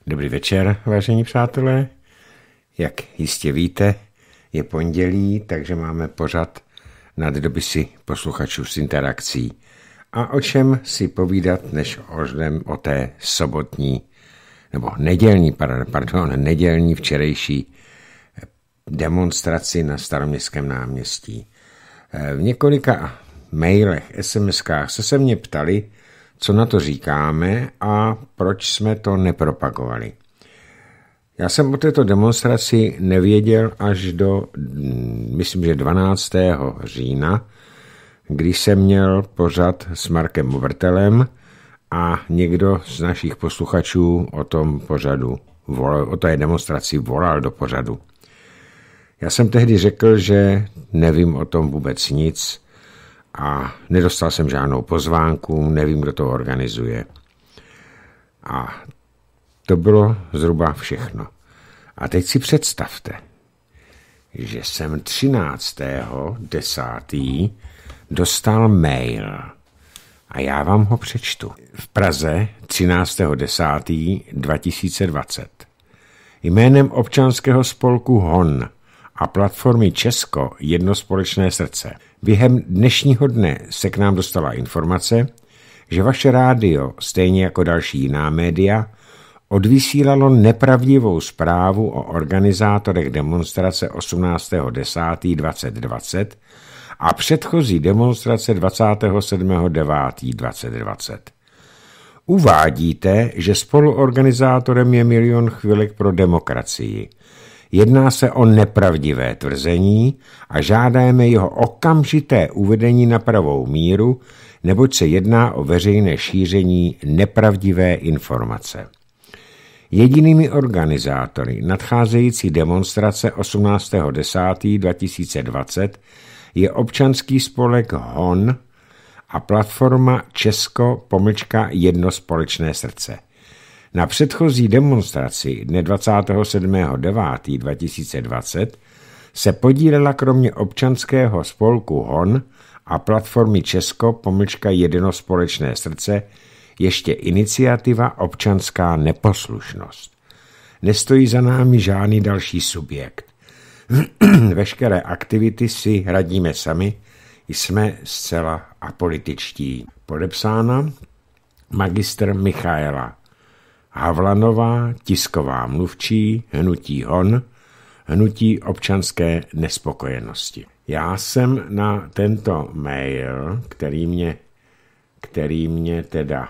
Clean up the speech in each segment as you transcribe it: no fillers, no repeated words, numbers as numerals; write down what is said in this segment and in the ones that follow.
Dobrý večer, vážení přátelé. Jak jistě víte, je pondělí, takže máme pořad nad dopisy posluchačů s interakcí. A o čem si povídat, než o té sobotní, nebo nedělní včerejší demonstraci na Staroměstském náměstí. V několika mailech, SMS-kách se mě ptali, co na to říkáme a proč jsme to nepropagovali. Já jsem o této demonstraci nevěděl až do, myslím, že 12. října, když jsem měl pořad s Markem Obertelem a někdo z našich posluchačů o té demonstraci volal do pořadu. Já jsem tehdy řekl, že nevím o tom vůbec nic a nedostal jsem žádnou pozvánku, nevím, kdo to organizuje. A to bylo zhruba všechno. A teď si představte, že jsem 13.10. dostal mail a já vám ho přečtu. V Praze 13.10.2020 jménem občanského spolku HON a platformy Česko jedno společné srdce. Během dnešního dne se k nám dostala informace, že vaše rádio, stejně jako další jiná média, odvysílalo nepravdivou zprávu o organizátorech demonstrace 18.10.2020 a předchozí demonstrace 27.9.2020. Uvádíte, že spoluorganizátorem je Milion chvilek pro demokracii. Jedná se o nepravdivé tvrzení a žádáme jeho okamžité uvedení na pravou míru, neboť se jedná o veřejné šíření nepravdivé informace. Jedinými organizátory nadcházející demonstrace 18.10.2020 je občanský spolek HON a platforma Česko jedno společné srdce. Na předchozí demonstraci dne 27.9.2020 se podílela kromě občanského spolku HON a platformy Česko jedno společné srdce ještě iniciativa Občanská neposlušnost. Nestojí za námi žádný další subjekt. Veškeré aktivity si radíme sami, jsme zcela apolitičtí. Podepsána magistr Michaela Havlanová, tisková mluvčí, hnutí HON, hnutí občanské nespokojenosti. Já jsem na tento mail, který mě teda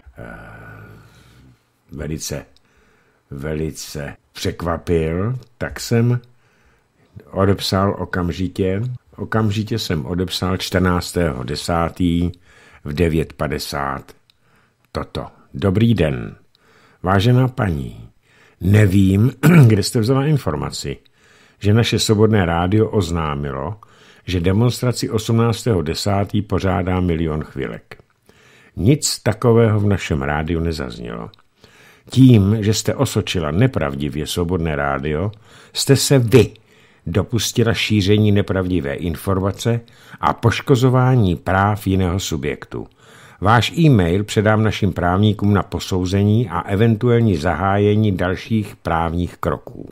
velice překvapil, tak jsem odepsal okamžitě jsem odepsal 14.10. v 9:50 toto. Dobrý den, vážená paní, nevím, kde jste vzala informaci, že naše svobodné rádio oznámilo, že demonstraci 18.10. pořádá Milion chvilek. Nic takového v našem rádiu nezaznělo. Tím, že jste osočila nepravdivě svobodné rádio, jste se vy dopustila šíření nepravdivé informace a poškozování práv jiného subjektu. Váš e-mail předám našim právníkům na posouzení a eventuální zahájení dalších právních kroků.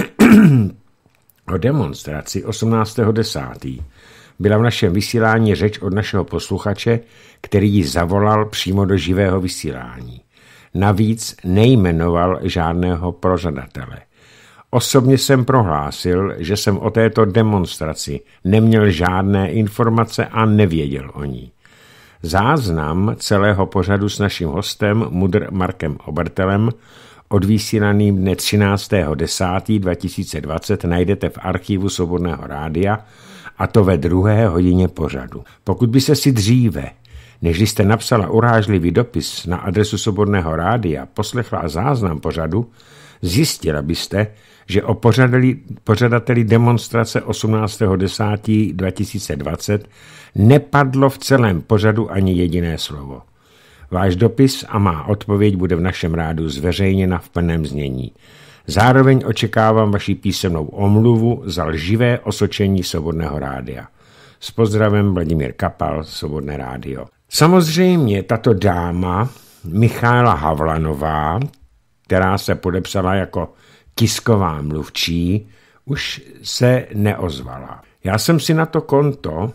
O demonstraci 18.10. byla v našem vysílání řeč od našeho posluchače, který ji zavolal přímo do živého vysílání. Navíc nejmenoval žádného pořadatele. Osobně jsem prohlásil, že jsem o této demonstraci neměl žádné informace a nevěděl o ní. Záznam celého pořadu s naším hostem mudr Markem Obertelem odvysílaným dne 13.10.2020 najdete v archivu Svobodného rádia, a to ve 2. hodině pořadu. Pokud by se si dříve, než jste napsala urážlivý dopis na adresu Svobodného rádia, poslechla záznam pořadu, zjistila byste, že o pořadateli demonstrace 18.10.2020 nepadlo v celém pořadu ani jediné slovo. Váš dopis a má odpověď bude v našem rádiu zveřejněna v plném znění. Zároveň očekávám vaši písemnou omluvu za lživé osočení Svobodného rádia. S pozdravem Vladimír Kapal, Svobodné rádio. Samozřejmě tato dáma, Michaela Havlanová, která se podepsala jako tisková mluvčí, už se neozvala. Já jsem si na to konto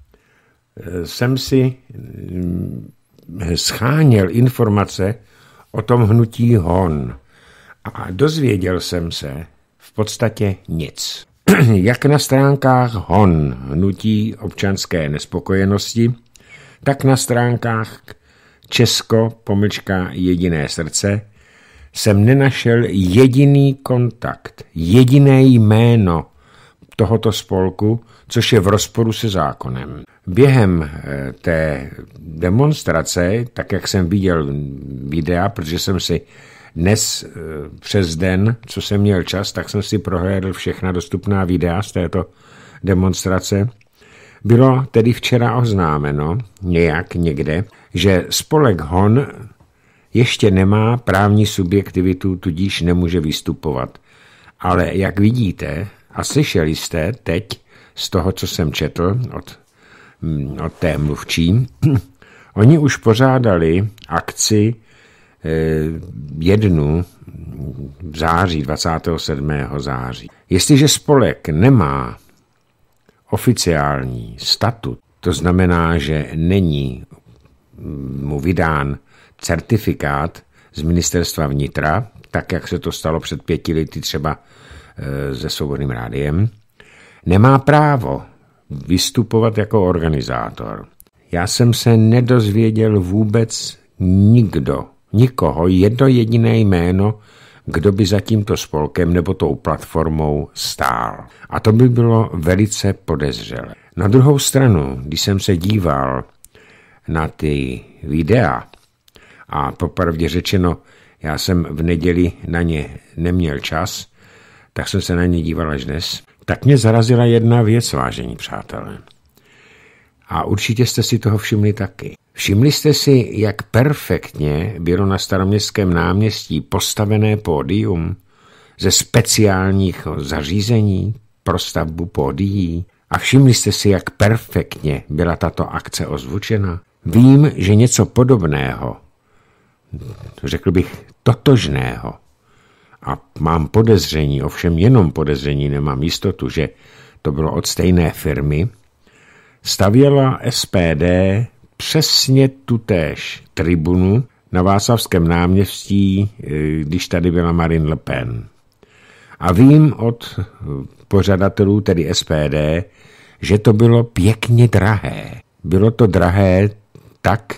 scháněl informace o tom hnutí Hon a dozvěděl jsem se v podstatě nic. Jak na stránkách Hon, hnutí občanské nespokojenosti, tak na stránkách Česko-jediné srdce jsem nenašel jediný kontakt, jediné jméno tohoto spolku, což je v rozporu se zákonem. Během té demonstrace, tak jak jsem viděl videa, protože jsem si dnes přes den, co jsem měl čas, tak jsem si prohlédl všechna dostupná videa z této demonstrace. Bylo tedy včera oznámeno nějak někde, že spolek Hon ještě nemá právní subjektivitu, tudíž nemůže vystupovat. Ale jak vidíte a slyšeli jste teď z toho, co jsem četl od té mluvčí, oni už pořádali akci jednu v září, 27. září. Jestliže spolek nemá oficiální statut, to znamená, že není mu vydán certifikát z ministerstva vnitra, tak jak se to stalo před 5 lety třeba se Svobodným rádiem, nemá právo vystupovat jako organizátor. Já jsem se nedozvěděl vůbec nikoho, jedno jediné jméno, kdo by za tímto spolkem nebo tou platformou stál. A to by bylo velice podezřelé. Na druhou stranu, když jsem se díval na ty videa, a popravdě řečeno, já jsem v neděli na ně neměl čas, tak jsem se na ně díval až dnes, tak mě zarazila jedna věc, vážení přátelé. A určitě jste si toho všimli taky. Všimli jste si, jak perfektně bylo na Staroměstském náměstí postavené pódium ze speciálních zařízení pro stavbu pódií? A všimli jste si, jak perfektně byla tato akce ozvučena? Vím, že něco podobného, řekl bych totožného, a mám podezření, ovšem jenom podezření, nemám jistotu, že to bylo od stejné firmy, stavěla SPD přesně tutéž tribunu na Václavském náměstí, když tady byla Marine Le Pen. A vím od pořadatelů, tedy SPD, že to bylo pěkně drahé. Bylo to drahé tak,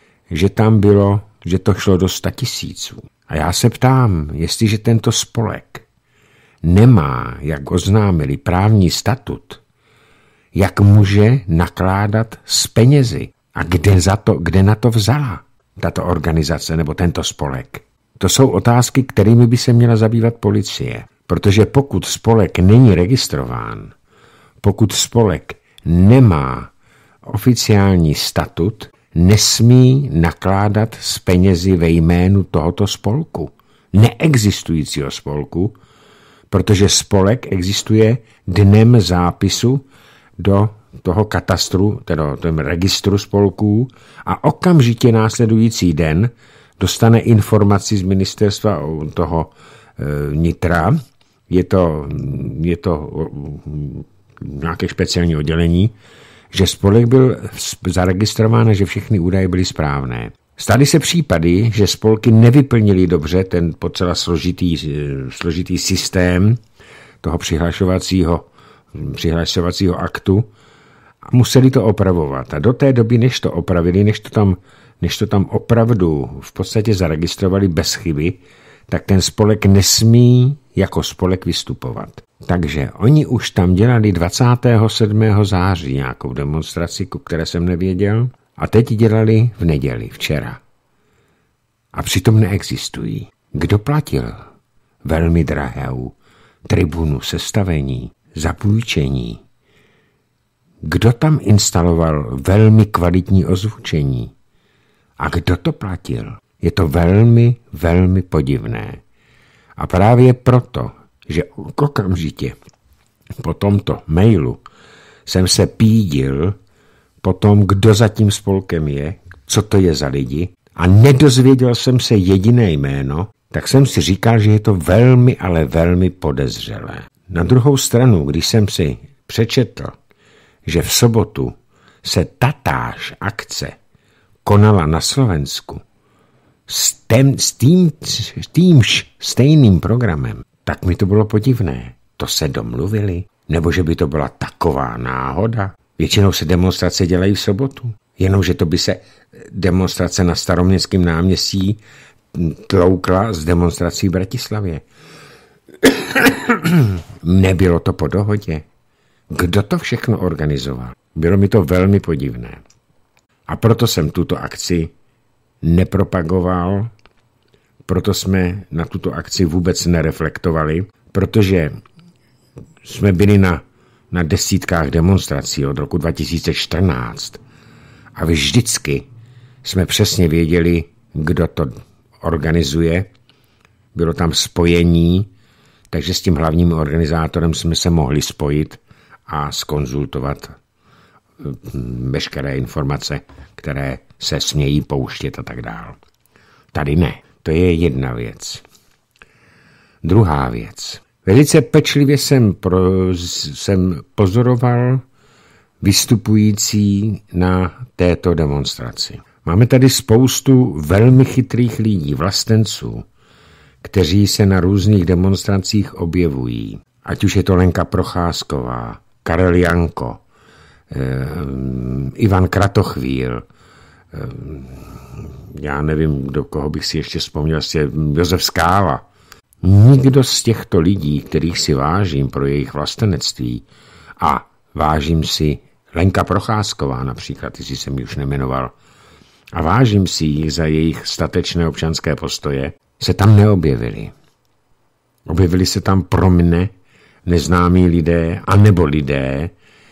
že to šlo do 100 000. A já se ptám, jestliže tento spolek nemá, jak oznámili, právní statut, jak může nakládat s penězi a kde na to vzala tato organizace nebo tento spolek. To jsou otázky, kterými by se měla zabývat policie, protože pokud spolek není registrován, pokud spolek nemá oficiální statut, nesmí nakládat s penězi ve jménu tohoto spolku, neexistujícího spolku, protože spolek existuje dnem zápisu do toho katastru, teda toho registru spolků a okamžitě následující den dostane informaci z ministerstva toho vnitra, je to nějaké speciální oddělení, že spolek byl zaregistrován a že všechny údaje byly správné. Staly se případy, že spolky nevyplnili dobře ten docela složitý systém toho přihlašovacího aktu a museli to opravovat. A do té doby, než to opravili, než to tam opravdu v podstatě zaregistrovali bez chyby, tak ten spolek nesmí jako spolek vystupovat. Takže oni už tam dělali 27. září nějakou demonstraci, ku které jsem nevěděl, a teď dělali v neděli, včera. A přitom neexistují. Kdo platil velmi drahou tribunu sestavení, zapůjčení? Kdo tam instaloval velmi kvalitní ozvučení? A kdo to platil? Je to velmi, velmi podivné. A právě proto, že okamžitě po tomto mailu jsem se pídil po tom, kdo za tím spolkem je, co to je za lidi, a nedozvěděl jsem se jediné jméno, tak jsem si říkal, že je to velmi, ale velmi podezřelé. Na druhou stranu, když jsem si přečetl, že v sobotu se tatáž akce konala na Slovensku s týmž stejným programem, tak mi to bylo podivné. To se domluvili? Nebo že by to byla taková náhoda? Většinou se demonstrace dělají v sobotu. Jenomže to by se demonstrace na Staroměstském náměstí tloukla z demonstrací v Bratislavě. Nebylo to po dohodě. Kdo to všechno organizoval? Bylo mi to velmi podivné. A proto jsem tuto akci nepropagoval, proto jsme na tuto akci vůbec nereflektovali, protože jsme byli na desítkách demonstrací od roku 2014 a vždycky jsme přesně věděli, kdo to organizuje. Bylo tam spojení, takže s tím hlavním organizátorem jsme se mohli spojit a zkonzultovat veškeré informace, které se smějí pouštět a tak dál. Tady ne. To je jedna věc. Druhá věc. Velice pečlivě jsem pozoroval vystupující na této demonstraci. Máme tady spoustu velmi chytrých lidí, vlastenců, kteří se na různých demonstracích objevují. Ať už je to Lenka Procházková, Karel Janko, Ivan Kratochvíl, já nevím, do koho bych si ještě vzpomněl, Josef Skála. Nikdo z těchto lidí, kterých si vážím pro jejich vlastenectví, a vážím si Lenka Procházková například, jestli jsem ji už nemenoval, a vážím si ji za jejich statečné občanské postoje, se tam neobjevili. Objevili se tam pro mne neznámí lidé, anebo lidé,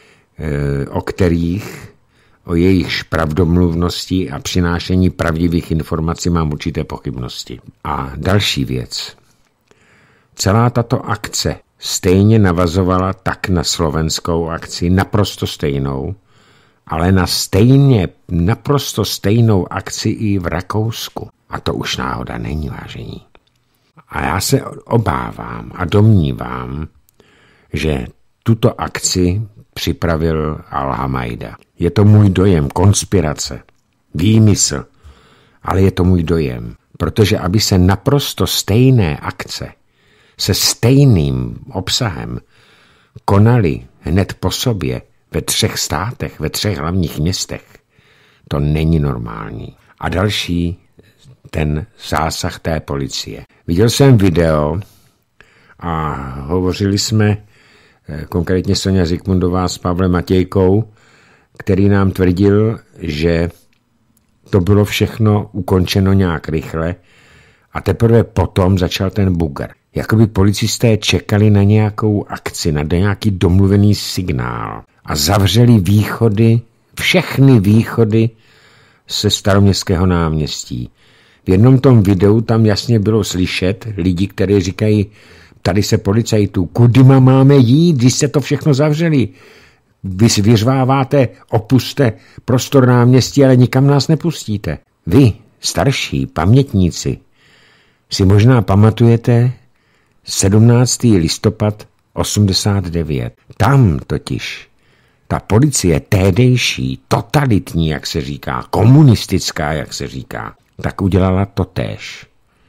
o jejichž pravdomluvnosti a přinášení pravdivých informací mám určité pochybnosti. A další věc. Celá tato akce stejně navazovala tak na slovenskou akci, naprosto stejnou, ale na naprosto stejnou akci i v Rakousku. A to už náhoda není, vážení. A já se obávám a domnívám, že tuto akci připravil Al-Hamajda. Je to můj dojem, konspirace, výmysl, ale je to můj dojem. Protože aby se naprosto stejné akce se stejným obsahem konaly hned po sobě ve 3 státech, ve 3 hlavních městech, to není normální. A další, ten zásah té policie. Viděl jsem video a hovořili jsme, konkrétně Soňa Zikmundová s Pavlem Matějkou, který nám tvrdil, že to bylo všechno ukončeno nějak rychle a teprve potom začal ten bugar. Jakoby policisté čekali na nějakou akci, na nějaký domluvený signál a zavřeli všechny východy se Staroměstského náměstí. V jednom tom videu tam jasně bylo slyšet lidi, kteří říkají, tady se policajtů, kudy máme jít, když se to všechno zavřeli. Vy vyřváváte, opuste prostor náměstí, ale nikam nás nepustíte. Vy, starší pamětníci, si možná pamatujete 17. listopad 89. Tam totiž ta policie tehdejší, totalitní, jak se říká, komunistická, jak se říká, tak udělala totéž.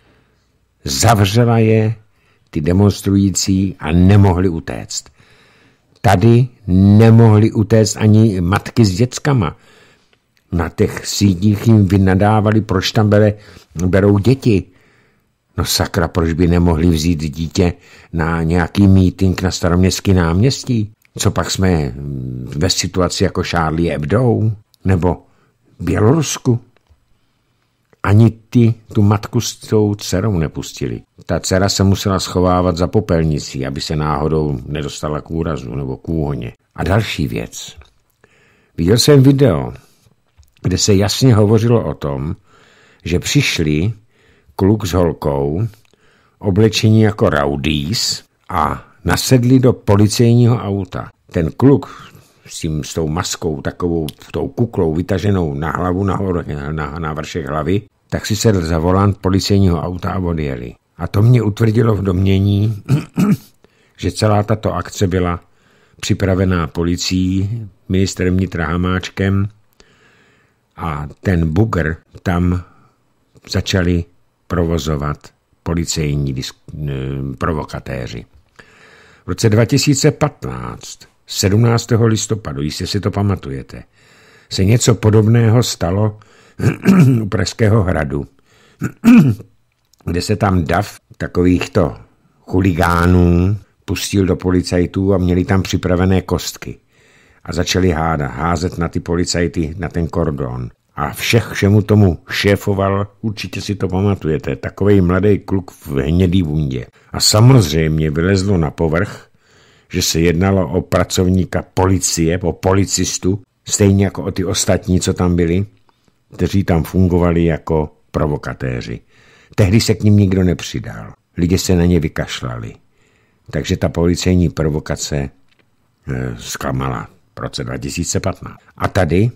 Zavřela je ty demonstrující a nemohli utéct. Tady nemohli utéct ani matky s dětskama. Na těch sídích jim vynadávali, proč tam berou děti. No sakra, proč by nemohli vzít dítě na nějaký mítink na Staroměstský náměstí? Co pak jsme ve situaci jako Charlie Hebdo nebo Bělorusku? Ani tu matku s tou dcerou nepustili. Ta dcera se musela schovávat za popelnicí, aby se náhodou nedostala k úrazu nebo k úhoně. A další věc. Viděl jsem video, kde se jasně hovořilo o tom, že přišli kluk s holkou, oblečení jako rowdies a nasedli do policejního auta. Ten kluk s tou maskou, takovou tou kuklou vytaženou na hlavu, na vršek hlavy, tak si sedl za volant policejního auta a odjeli. A to mě utvrdilo v domnění, že celá tato akce byla připravená policií, ministrem vnitra Hamáčkem a ten bugr tam začali provozovat policejní provokatéři. V roce 2015, 17. listopadu, jestli si to pamatujete, se něco podobného stalo u Pražského hradu, kde se tam dav takovýchto chuligánů pustil do policajtů a měli tam připravené kostky. A začali házet na ty policajty, na ten kordon. A všemu tomu šéfoval, určitě si to pamatujete, takovej mladý kluk v hnědý bundě. A samozřejmě vylezlo na povrch, že se jednalo o pracovníka policie, o policistu, stejně jako o ty ostatní, co tam byli, kteří tam fungovali jako provokatéři. Tehdy se k nim nikdo nepřidal. Lidé se na ně vykašlali. Takže ta policejní provokace zklamala v roce 2015. A tady,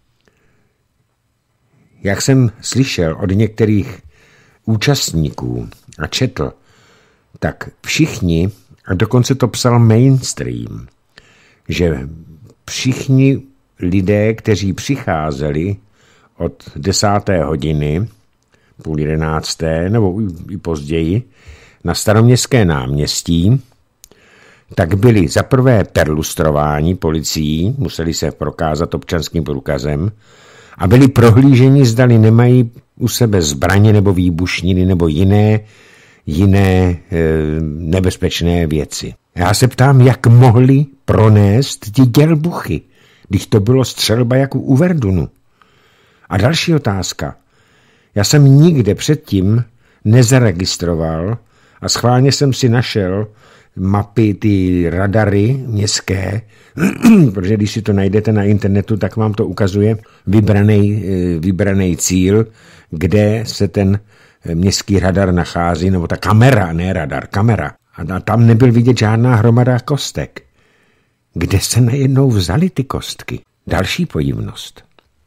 jak jsem slyšel od některých účastníků a četl, tak všichni, a dokonce to psal mainstream, že všichni lidé, kteří přicházeli od 10. hodiny, 10:30 nebo i později, na Staroměstské náměstí, tak byli zaprvé perlustrováni policií, museli se prokázat občanským průkazem a byli prohlíženi, zdali nemají u sebe zbraně nebo výbušniny nebo jiné nebezpečné věci. Já se ptám, jak mohli pronést ti dělbuchy, když to bylo střelba jako u Verdunu. A další otázka. Já jsem nikde předtím nezaregistroval a schválně jsem si našel mapy, ty radary městské, protože když si to najdete na internetu, tak vám to ukazuje vybraný cíl, kde se ten městský radar nachází, nebo ta kamera, ne radar, kamera. A tam nebyl vidět žádná hromada kostek. Kde se najednou vzaly ty kostky? Další podivnost.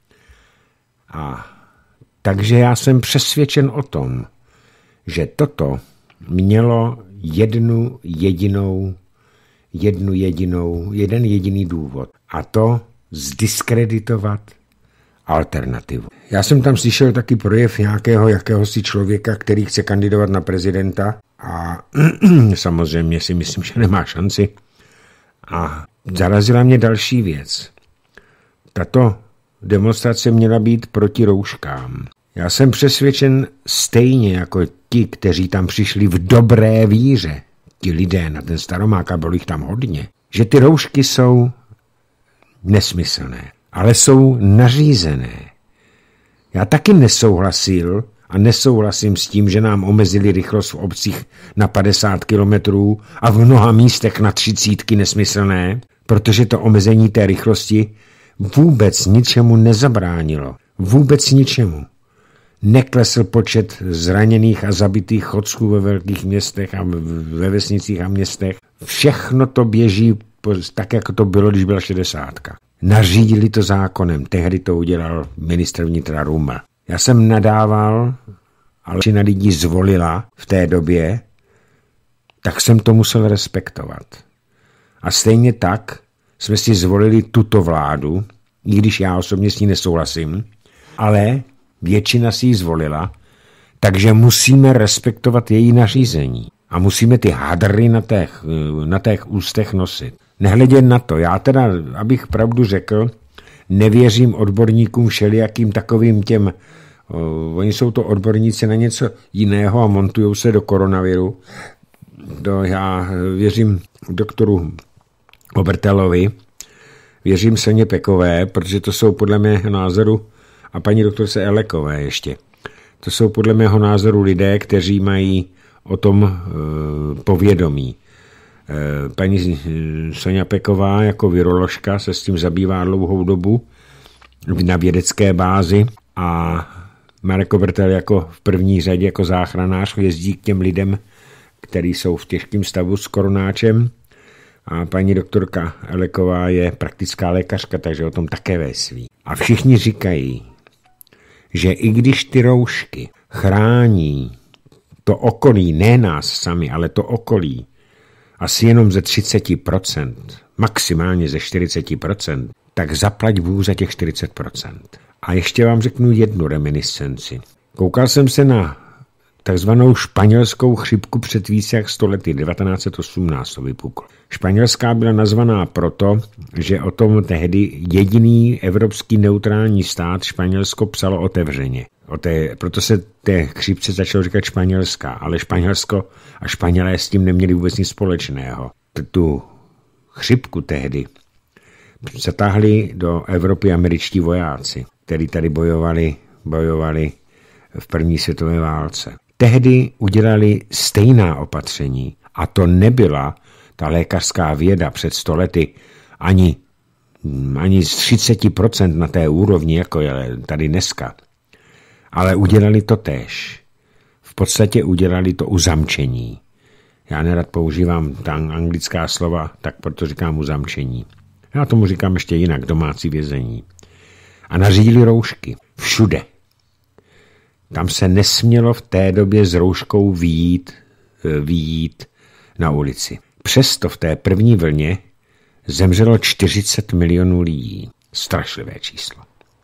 Takže já jsem přesvědčen o tom, že toto mělo jeden jediný důvod. A to zdiskreditovat alternativu. Já jsem tam slyšel taky projev jakéhosi člověka, který chce kandidovat na prezidenta a samozřejmě si myslím, že nemá šanci. A zarazila mě další věc. Tato demonstrace měla být proti rouškám. Já jsem přesvědčen stejně jako ti, kteří tam přišli v dobré víře, ti lidé na ten Staromák, a bylo jich tam hodně, že ty roušky jsou nesmyslné, ale jsou nařízené. Já taky nesouhlasím s tím, že nám omezili rychlost v obcích na 50 kilometrů a v mnoha místech na 30 nesmyslné, protože to omezení té rychlosti vůbec ničemu nezabránilo. Vůbec ničemu. Neklesl počet zraněných a zabitých chodců ve velkých městech a ve vesnicích a městech. Všechno to běží tak, jako to bylo, když byla 60. Nařídili to zákonem. Tehdy to udělal ministr vnitra Ruml. Já jsem nadával, ale většina lidí zvolila v té době, tak jsem to musel respektovat. A stejně tak jsme si zvolili tuto vládu, i když já osobně s ní nesouhlasím, ale většina si ji zvolila, takže musíme respektovat její nařízení. A musíme ty hadry na těch ústech nosit. Nehledě na to, já teda, abych pravdu řekl, nevěřím odborníkům všelijakým takovým těm, oni jsou to odborníci na něco jiného a montujou se do koronaviru. Já věřím doktoru Obertelovi, věřím Soně Pekové, protože to jsou podle mého názoru, a paní doktorce Elekové ještě, to jsou podle mého názoru lidé, kteří mají o tom povědomí. Paní Soňa Peková jako viroložka se s tím zabývá dlouhou dobu na vědecké bázi a Marek Obertel jako v první řadě jako záchranář jezdí k těm lidem, kteří jsou v těžkém stavu s koronáčem, a paní doktorka Eleková je praktická lékařka, takže o tom také ví. A všichni říkají, že i když ty roušky chrání to okolí, ne nás sami, ale to okolí, asi jenom ze 30%, maximálně ze 40%, tak zaplať Bůh za těch 40%. A ještě vám řeknu jednu reminiscenci. Koukal jsem se na takzvanou španělskou chřipku před více jak 100 lety, 1918 to vypuklo. Španělská byla nazvaná proto, že o tom tehdy jediný evropský neutrální stát Španělsko psalo otevřeně. Proto se té chřipce začalo říkat španělská, ale Španělsko a Španělé s tím neměli vůbec nic společného. Tu chřipku tehdy zatáhli do Evropy američtí vojáci, kteří tady bojovali v první světové válce. Tehdy udělali stejná opatření a to nebyla ta lékařská věda před 100 lety ani z 30% na té úrovni, jako je tady dneska. Ale udělali to též. V podstatě udělali to uzamčení. Já nerad používám ta anglická slova, tak proto říkám uzamčení. Já tomu říkám ještě jinak, domácí vězení. A nařídili roušky. Všude. Tam se nesmělo v té době s rouškou vyjít na ulici. Přesto v té první vlně zemřelo 40 milionů lidí. Strašlivé číslo.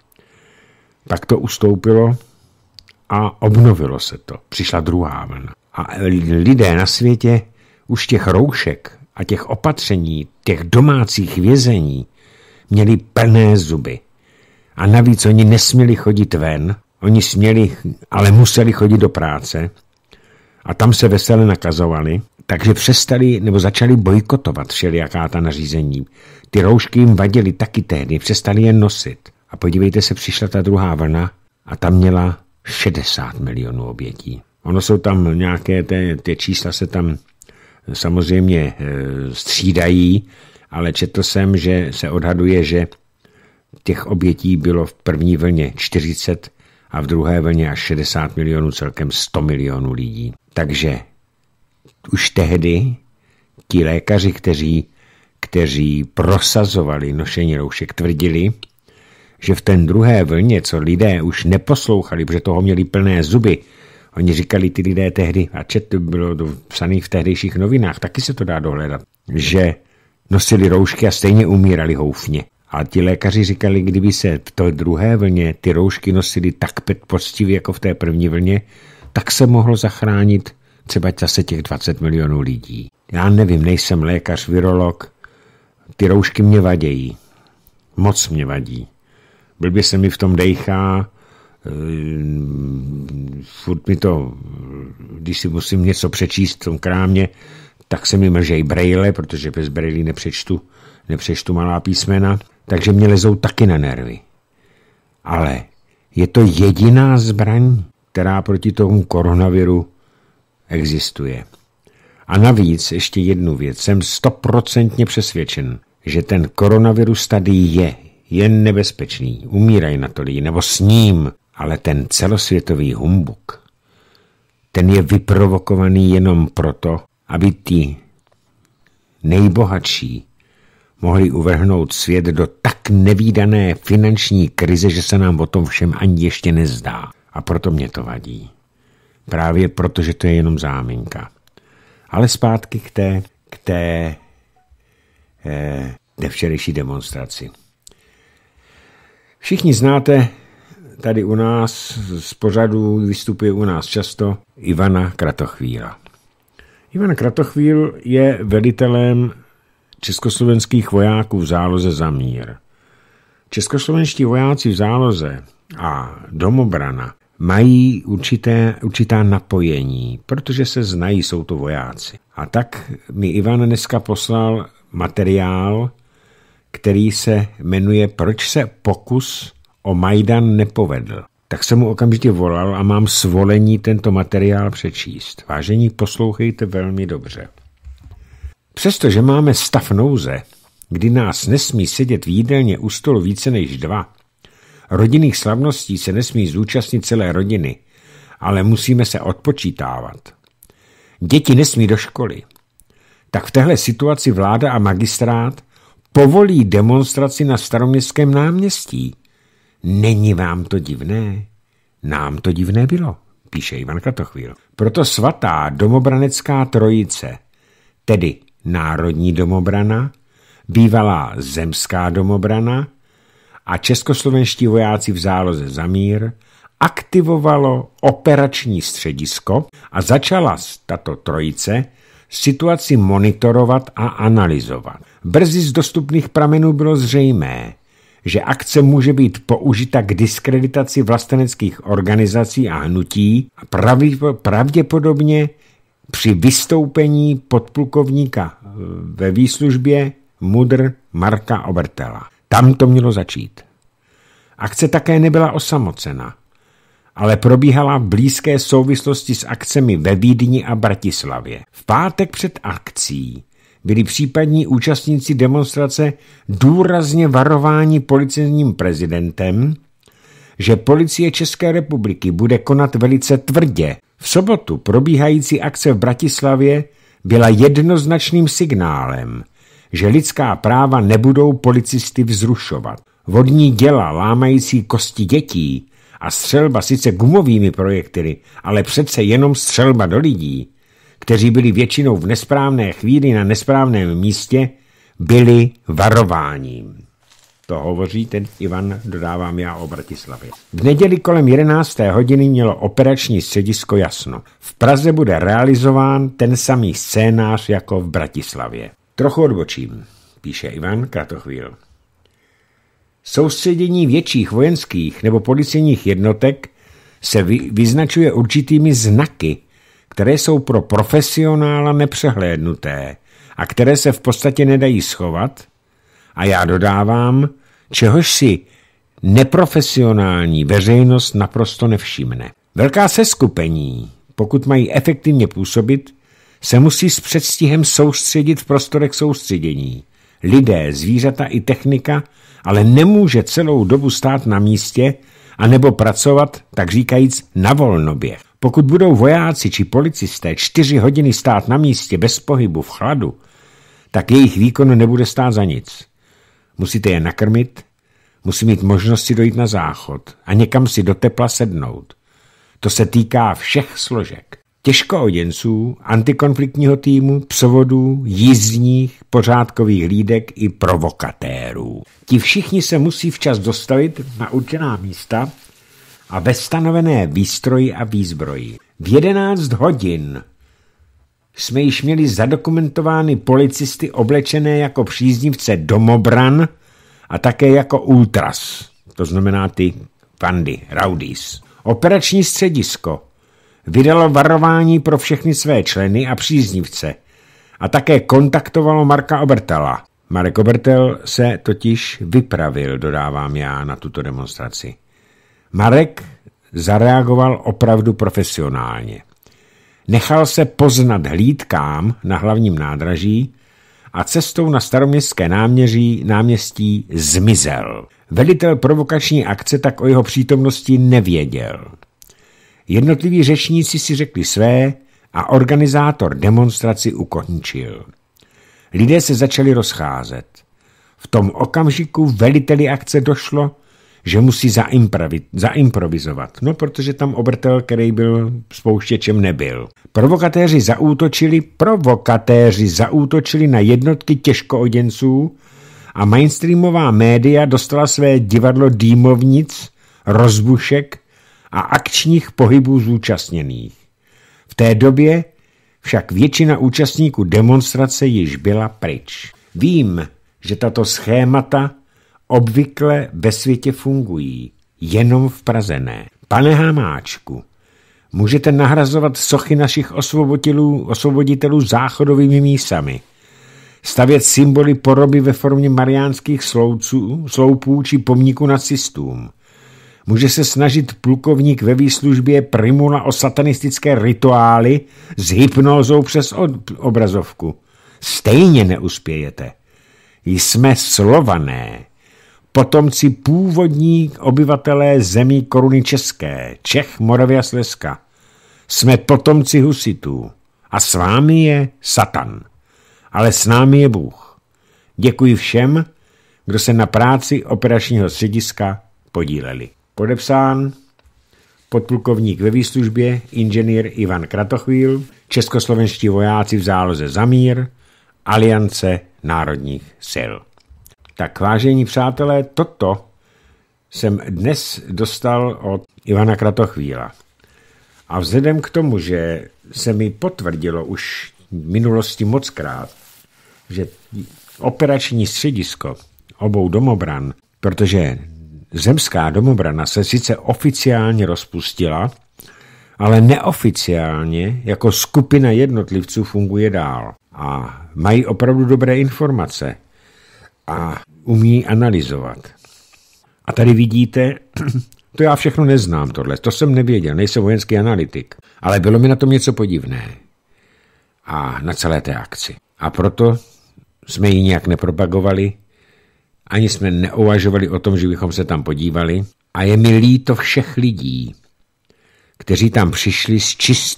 Tak to ustoupilo a obnovilo se to. Přišla druhá vlna. A lidé na světě už těch roušek a těch opatření, těch domácích vězení měli plné zuby. A navíc oni nesměli chodit ven, oni směli, ale museli chodit do práce a tam se vesele nakazovali, takže přestali nebo začali bojkotovat všelijaká ta nařízení. Ty roušky jim vadily taky tehdy, přestali je nosit. A podívejte se, přišla ta druhá vlna a tam měla 60 milionů obětí. Ono jsou tam nějaké, ty čísla se tam samozřejmě střídají, ale četl jsem, že se odhaduje, že těch obětí bylo v první vlně 40 a v druhé vlně až 60 milionů, celkem 100 milionů lidí. Takže už tehdy ti lékaři, kteří prosazovali nošení roušek, tvrdili, že v ten druhé vlně, co lidé už neposlouchali, protože toho měli plné zuby, oni říkali ty lidé tehdy, a to bylo psané v tehdejších novinách, taky se to dá dohledat, že nosili roušky a stejně umírali houfně. A ti lékaři říkali, kdyby se v té druhé vlně ty roušky nosily tak poctivě jako v té první vlně, tak se mohlo zachránit třeba zase těch 20 milionů lidí. Já nevím, nejsem lékař, virolog, ty roušky mě vadějí. Moc mě vadí. Blbě se mi v tom dejchá, furt mi to, když si musím něco přečíst v tom krámě, tak se mi mlžej brejle, protože bez brejlí nepřečtu malá písmena, takže mě lezou taky na nervy. Ale je to jediná zbraň, která proti tomu koronaviru existuje. A navíc ještě jednu věc, jsem 100% přesvědčen, že ten koronavirus tady je nebezpečný, umírají na to lidi, nebo s ním, ale ten celosvětový humbuk, ten je vyprovokovaný jenom proto, aby ti nejbohatší mohli uvrhnout svět do tak nevídané finanční krize, že se nám o tom všem ani ještě nezdá. A proto mě to vadí. Právě proto, že to je jenom záminka. Ale zpátky k té včerejší demonstraci. Všichni znáte tady u nás z pořadu, vystupuje u nás často Ivana Kratochvíla. Ivan Kratochvíl je velitelem československých vojáků v záloze za mír. Českoslovenští vojáci v záloze a domobrana mají určitá napojení, protože se znají, jsou to vojáci. A tak mi Ivan dneska poslal materiál, který se jmenuje Proč se pokus o Majdan nepovedl. Tak jsem mu okamžitě volal a mám svolení tento materiál přečíst. Vážení, poslouchejte velmi dobře. Přestože máme stav nouze, kdy nás nesmí sedět v jídelně u stolu více než 2, rodinných slavností se nesmí zúčastnit celé rodiny, ale musíme se odpočítávat. Děti nesmí do školy. Tak v téhle situaci vláda a magistrát povolí demonstraci na Staroměstském náměstí. Není vám to divné? Nám to divné bylo, píše Ivan Kratochvíl. Proto svatá domobranecká trojice, tedy Národní domobrana, bývalá Zemská domobrana a českoslovenští vojáci v záloze za mír, aktivovalo operační středisko a začala tato trojice situaci monitorovat a analyzovat. Brzy z dostupných pramenů bylo zřejmé, že akce může být použita k diskreditaci vlasteneckých organizací a hnutí a pravděpodobně při vystoupení podplukovníka ve výslužbě MUDr. Marka Obertela. Tam to mělo začít. Akce také nebyla osamocena, ale probíhala v blízké souvislosti s akcemi ve Vídni a Bratislavě. V pátek před akcí byli případní účastníci demonstrace důrazně varováni policejním prezidentem, že policie České republiky bude konat velice tvrdě. V sobotu probíhající akce v Bratislavě byla jednoznačným signálem, že lidská práva nebudou policisty vzrušovat. Vodní děla lámající kosti dětí a střelba sice gumovými projektily, ale přece jenom střelba do lidí, kteří byli většinou v nesprávné chvíli na nesprávném místě, byli varováním. To hovoří ten Ivan, dodávám já o Bratislavě. V neděli kolem 11. hodiny mělo operační středisko jasno. V Praze bude realizován ten samý scénář jako v Bratislavě. Trochu odbočím, píše Ivan Kratochvíl. Soustředění větších vojenských nebo policejních jednotek se vyznačuje určitými znaky, které jsou pro profesionála nepřehlédnuté a které se v podstatě nedají schovat, a já dodávám, čehož si neprofesionální veřejnost naprosto nevšimne. Velká seskupení, pokud mají efektivně působit, se musí s předstihem soustředit v prostorech soustředění. Lidé, zvířata i technika ale nemůže celou dobu stát na místě anebo pracovat, tak říkajíc, na volnoběh. Pokud budou vojáci či policisté 4 hodiny stát na místě bez pohybu v chladu, tak jejich výkon nebude stát za nic. Musíte je nakrmit, musí mít možnost si dojít na záchod a někam si do tepla sednout. To se týká všech složek. Těžkooděnců, antikonfliktního týmu, psovodů, jízdních, pořádkových hlídek i provokatérů. Ti všichni se musí včas dostavit na určená místa a ve stanovené výstroji a výzbroji. V 11 hodin jsme již měli zadokumentovány policisty oblečené jako příznivce domobran a také jako ultras, to znamená ty bandy, rowdies. Operační středisko vydalo varování pro všechny své členy a příznivce a také kontaktovalo Marka Obertela. Marek Obertel se totiž vypravil, dodávám já, na tuto demonstraci. Marek zareagoval opravdu profesionálně. Nechal se poznat hlídkám na hlavním nádraží a cestou na Staroměstské náměstí zmizel. Velitel provokační akce tak o jeho přítomnosti nevěděl. Jednotliví řečníci si řekli své a organizátor demonstraci ukončil. Lidé se začali rozcházet. V tom okamžiku veliteli akce došlo, že musí zaimprovizovat. No, protože tam Obertel, který byl spouštěčem, nebyl. Provokatéři zaútočili na jednotky těžkooděnců a mainstreamová média dostala své divadlo dýmovnic, rozbušek a akčních pohybů zúčastněných. V té době však většina účastníků demonstrace již byla pryč. Vím, že tato schémata obvykle ve světě fungují, jenom v Praze ne. Pane Hamáčku, můžete nahrazovat sochy našich osvoboditelů záchodovými mísami, stavět symboly poroby ve formě mariánských sloupů či pomníku nacistům. Může se snažit plukovník ve výslužbě Primula o satanistické rituály s hypnózou přes obrazovku. Stejně neuspějete. Jsme Slované, potomci původní obyvatelé zemí koruny české, Čech, Moravy a Slezska. Jsme potomci husitů a s vámi je Satan, ale s námi je Bůh. Děkuji všem, kdo se na práci operačního střediska podíleli. Podepsán podplukovník ve výslužbě, inženýr Ivan Kratochvíl, českoslovenští vojáci v záloze za mír, Aliance národních sil. Tak vážení přátelé, toto jsem dnes dostal od Ivana Kratochvíla. A vzhledem k tomu, že se mi potvrdilo už v minulosti mockrát, že operační středisko obou domobran, protože zemská domobrana se sice oficiálně rozpustila, ale neoficiálně jako skupina jednotlivců funguje dál. A mají opravdu dobré informace a umí analyzovat. A tady vidíte, to já všechno neznám tohle, to jsem nevěděl, nejsem vojenský analytik, ale bylo mi na tom něco podivné. A na celé té akci. A proto jsme ji nějak nepropagovali, ani jsme neuvažovali o tom, že bychom se tam podívali. A je mi líto všech lidí, kteří tam přišli s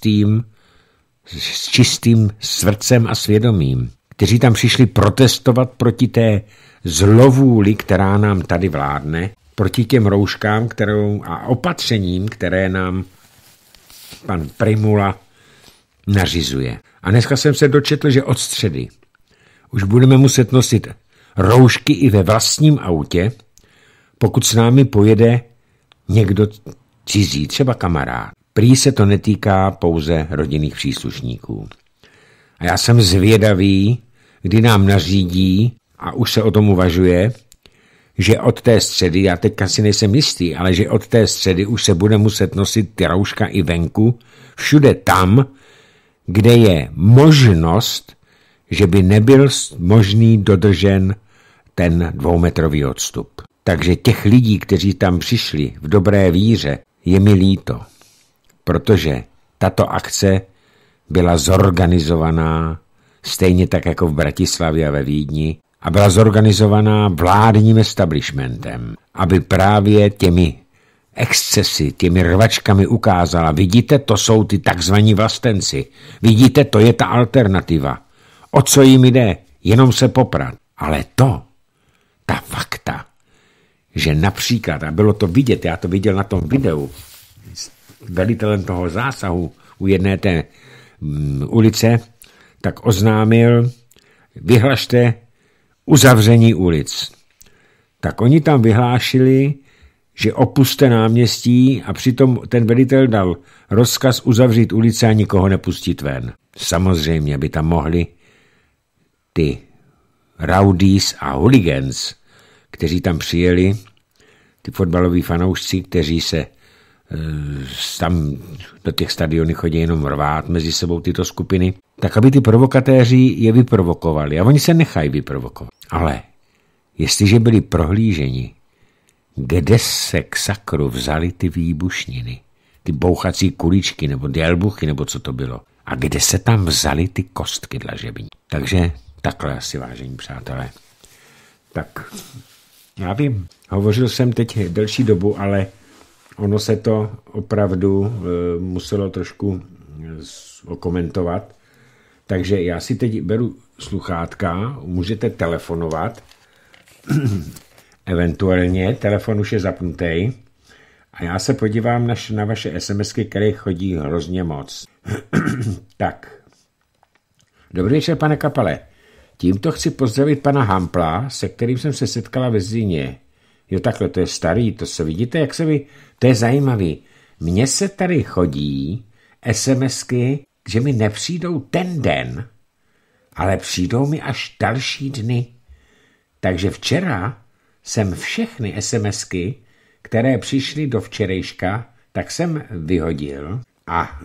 čistým srdcem a svědomím, kteří tam přišli protestovat proti té zlovůli, která nám tady vládne, proti těm rouškám a opatřením, které nám pan Prymula nařizuje. A dneska jsem se dočetl, že od středy už budeme muset nosit roušky i ve vlastním autě, pokud s námi pojede někdo cizí, třeba kamarád. Prý se to netýká pouze rodinných příslušníků. A já jsem zvědavý, kdy nám nařídí, a už se o tom uvažuje, že od té středy, já teďka si nejsem jistý, ale že od té středy už se bude muset nosit ty rouška i venku, všude tam, kde je možnost, že by nebyl možný dodržen ten 2metrový odstup. Takže těch lidí, kteří tam přišli v dobré víře, je mi líto, protože tato akce byla zorganizovaná stejně tak jako v Bratislavě a ve Vídni a byla zorganizovaná vládním establishmentem, aby právě těmi excesy, těmi rvačkami ukázala, vidíte, to jsou ty takzvaní vlastenci, vidíte, to je ta alternativa. O co jim jde? Jenom se poprat. Ale ta fakta, že například, a bylo to vidět, já to viděl na tom videu, s velitelem toho zásahu u jedné té ulice, tak oznámil, vyhlašte uzavření ulic. Tak oni tam vyhlášili, že opuste náměstí a přitom ten velitel dal rozkaz uzavřít ulice a nikoho nepustit ven. Samozřejmě, aby tam mohli ty rowdies a hooligans, kteří tam přijeli, ty fotbaloví fanoušci, kteří se tam do těch stadionů chodí jenom rvát mezi sebou tyto skupiny, tak aby ty provokatéři je vyprovokovali. A oni se nechají vyprovokovat. Ale jestliže byli prohlíženi, kde se k sakru vzali ty výbušniny, ty bouchací kuličky nebo dělbuchy, nebo co to bylo, a kde se tam vzali ty kostky dlažební. Takže takhle asi, vážení přátelé. Tak, já vím, hovořil jsem teď delší dobu, ale ono se to opravdu muselo trošku okomentovat. Takže já si teď beru sluchátka, můžete telefonovat, eventuálně, telefon už je zapnutý a já se podívám na vaše SMSky, které chodí hrozně moc. Tak, dobrý večer, pane Kapale. Tímto chci pozdravit pana Hampla, se kterým jsem se setkala ve Zlíně. Jo, takhle, to je starý, to se vidíte, jak se vy... To je zajímavý. Mně se tady chodí SMSky, že mi nepřijdou ten den, ale přijdou mi až další dny. Takže včera jsem všechny SMSky, které přišly do včerejška, tak jsem vyhodil a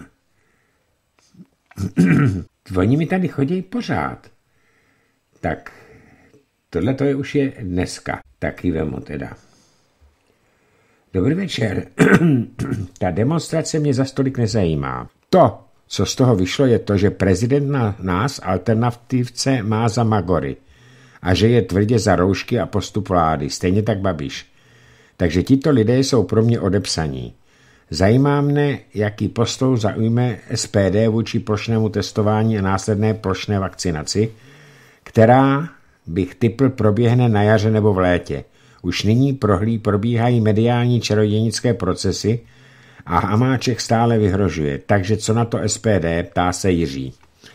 oni mi tady chodí pořád. Tak tohle to už je dneska. Taky vemu teda. Dobrý večer. Ta demonstrace mě za stolik nezajímá. To, co z toho vyšlo, je to, že prezident nás, alternativce, má za magory a že je tvrdě za roušky a postup vlády, stejně tak Babiš. Takže tito lidé jsou pro mě odepsaní. Zajímá mne, jaký postoj zaujme SPD vůči plošnému testování a následné plošné vakcinaci, která, bych tipl, proběhne na jaře nebo v létě. Už nyní probíhají mediální čarodějnické procesy A Hamáček stále vyhrožuje. Takže co na to SPD, ptá se Jiří.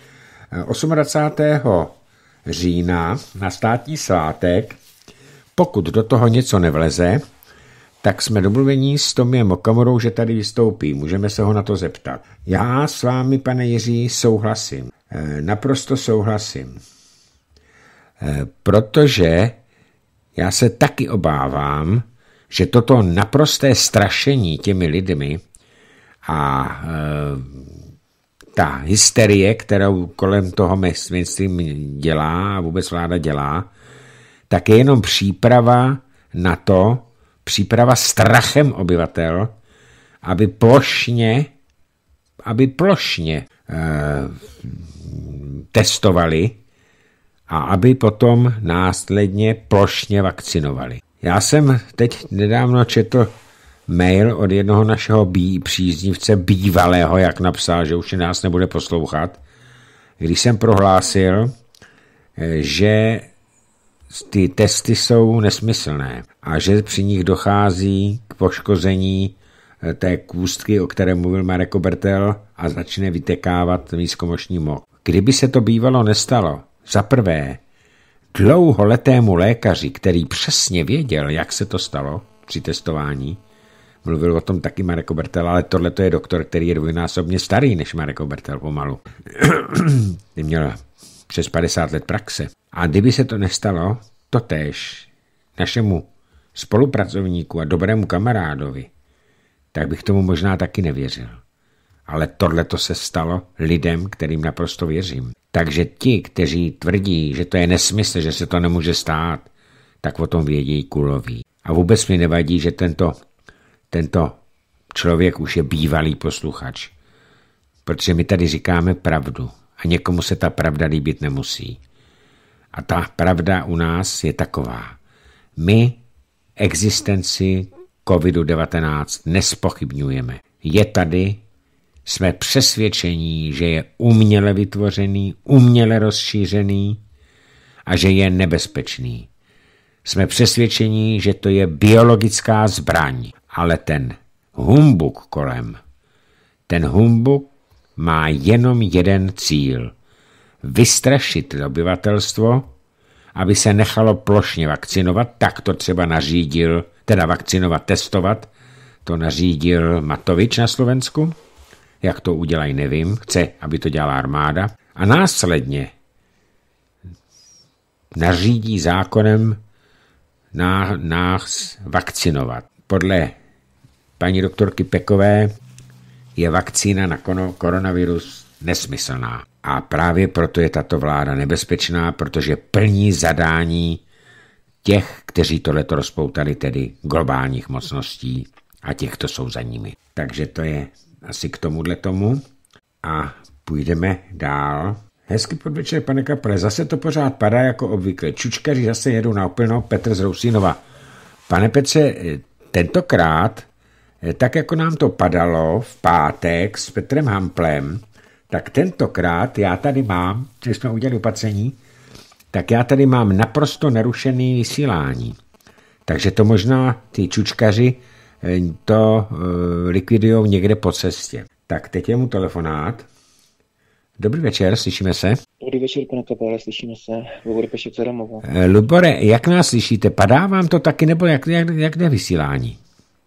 28. října na státní svátek, pokud do toho něco nevleze, tak jsme domluvení s Tomiem Okamurou, že tady vystoupí. Můžeme se ho na to zeptat. Já s vámi, pane Jiří, souhlasím. Naprosto souhlasím. Protože já se taky obávám, že toto naprosté strašení těmi lidmi a ta hysterie, kterou kolem toho mainstream dělá a vůbec vláda dělá, tak je jenom příprava na to, příprava strachem obyvatel, aby plošně testovali a aby potom následně plošně vakcinovali. Já jsem teď nedávno četl mail od jednoho našeho příznivce bývalého, jak napsal, že už nás nebude poslouchat, když jsem prohlásil, že ty testy jsou nesmyslné a že při nich dochází k poškození té kůstky, o které mluvil Marek Obertel, a začne vytekávat nízkomočný mok. Kdyby se to bývalo nestalo, za prvé dlouholetému lékaři, který přesně věděl, jak se to stalo při testování, mluvil o tom taky Marek Obertel, ale tohle je doktor, který je dvojnásobně starý než Marek Obertel pomalu. Měl přes 50 let praxe. A kdyby se to nestalo, totéž našemu spolupracovníku a dobrému kamarádovi, tak bych tomu možná taky nevěřil. Ale tohle to se stalo lidem, kterým naprosto věřím. Takže ti, kteří tvrdí, že to je nesmysl, že se to nemůže stát, tak o tom vědí kuloví. A vůbec mi nevadí, že tento člověk už je bývalý posluchač. Protože my tady říkáme pravdu a někomu se ta pravda líbit nemusí. A ta pravda u nás je taková. My existenci COVID-19 nespochybňujeme. Je tady, jsme přesvědčení, že je uměle vytvořený, uměle rozšířený a že je nebezpečný. Jsme přesvědčení, že to je biologická zbraň, ale ten humbuk kolem, ten humbuk má jenom jeden cíl. Vystrašit obyvatelstvo, aby se nechalo plošně vakcinovat, tak to třeba nařídil, teda vakcinovat, testovat, to nařídil Matovič na Slovensku. Jak to udělají, nevím, chce, aby to dělala armáda. A následně nařídí zákonem nás vakcinovat. Podle paní doktorky Pekové je vakcína na koronavirus nesmyslná. A právě proto je tato vláda nebezpečná, protože plní zadání těch, kteří tohleto rozpoutali, tedy globálních mocností a těch, kdo jsou za nimi. Takže to je asi k tomuhle tomu a půjdeme dál. Hezký podvečer, pane Kapele, zase to pořád padá jako obvykle. Čučkaři zase jedou na úplnou, Petr z Rousínova. Pane Petře, tentokrát, tak jako nám to padalo v pátek s Petrem Hamplem, tak tentokrát já tady mám, když jsme udělali opatření, tak já tady mám naprosto nerušený vysílání. Takže to možná ty čučkaři to likvidujou někde po cestě. Tak teď je mu telefonát. Dobrý večer, slyšíme se? Dobrý večer, pane Kapele, slyšíme se. Lubor Pešek z Adamova. Lubore, jak nás slyšíte? Padá vám to taky, nebo jak jde vysílání?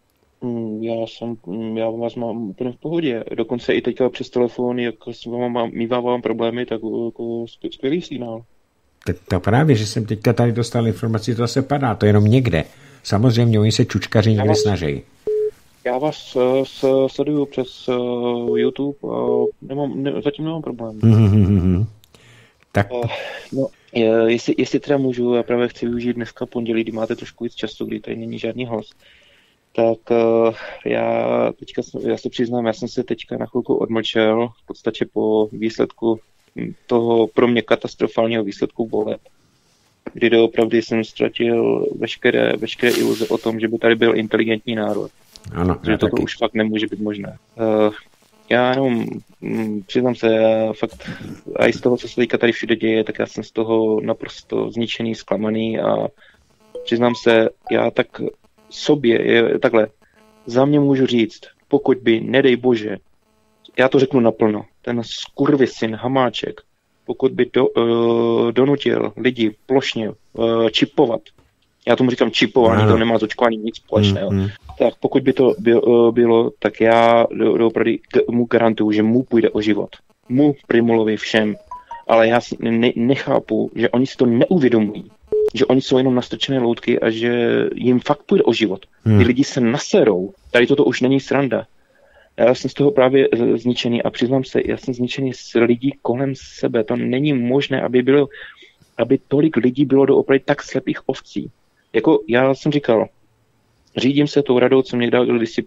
Já vás mám úplně v pohodě. Dokonce i teďka přes telefon, jak mívám problémy, tak jako skvělý signál. To právě, že jsem teďka tady dostal informaci, to se padá, to jenom někde. Samozřejmě, oni se čučkaři někde snaží. Já vás sleduju přes YouTube a zatím nemám problém. Tak. Jestli teda můžu, já právě chci využít dneska pondělí, kdy máte trošku víc času, kdy tady není žádný host. Tak já se přiznám, já jsem se teďka na chvilku odmlčel, v podstatě po výsledku toho pro mě katastrofálního výsledku voleb, kdy doopravdy jsem ztratil veškeré iluze o tom, že by tady byl inteligentní národ. Ano, že toto už fakt nemůže být možné. Já jenom přiznám se, já fakt, a i z toho, co se teďka tady všude děje, tak já jsem z toho naprosto zničený, zklamaný a přiznám se, já tak sobě, takhle, za mě můžu říct, pokud by, nedej bože, já to řeknu naplno, ten skurvysyn Hamáček, pokud by donutil lidi plošně čipovat, já tomu říkám čipování, to nemá s očkováním nic společného, tak pokud by to bylo, tak já opravdu mu garantuju, že mu půjde o život. Mu, Primulovi, všem. Ale já nechápu, že oni si to neuvědomují. Že oni jsou jenom nastrčené loutky a že jim fakt půjde o život. Ty lidi se naserou. Tady toto už není sranda. Já jsem z toho právě zničený a přiznám se, já jsem zničený z lidí kolem sebe. To není možné, aby tolik lidí bylo doopravdy tak slepých ovcí. Jako já jsem říkal, řídím se tou radou, co mě dal kdysi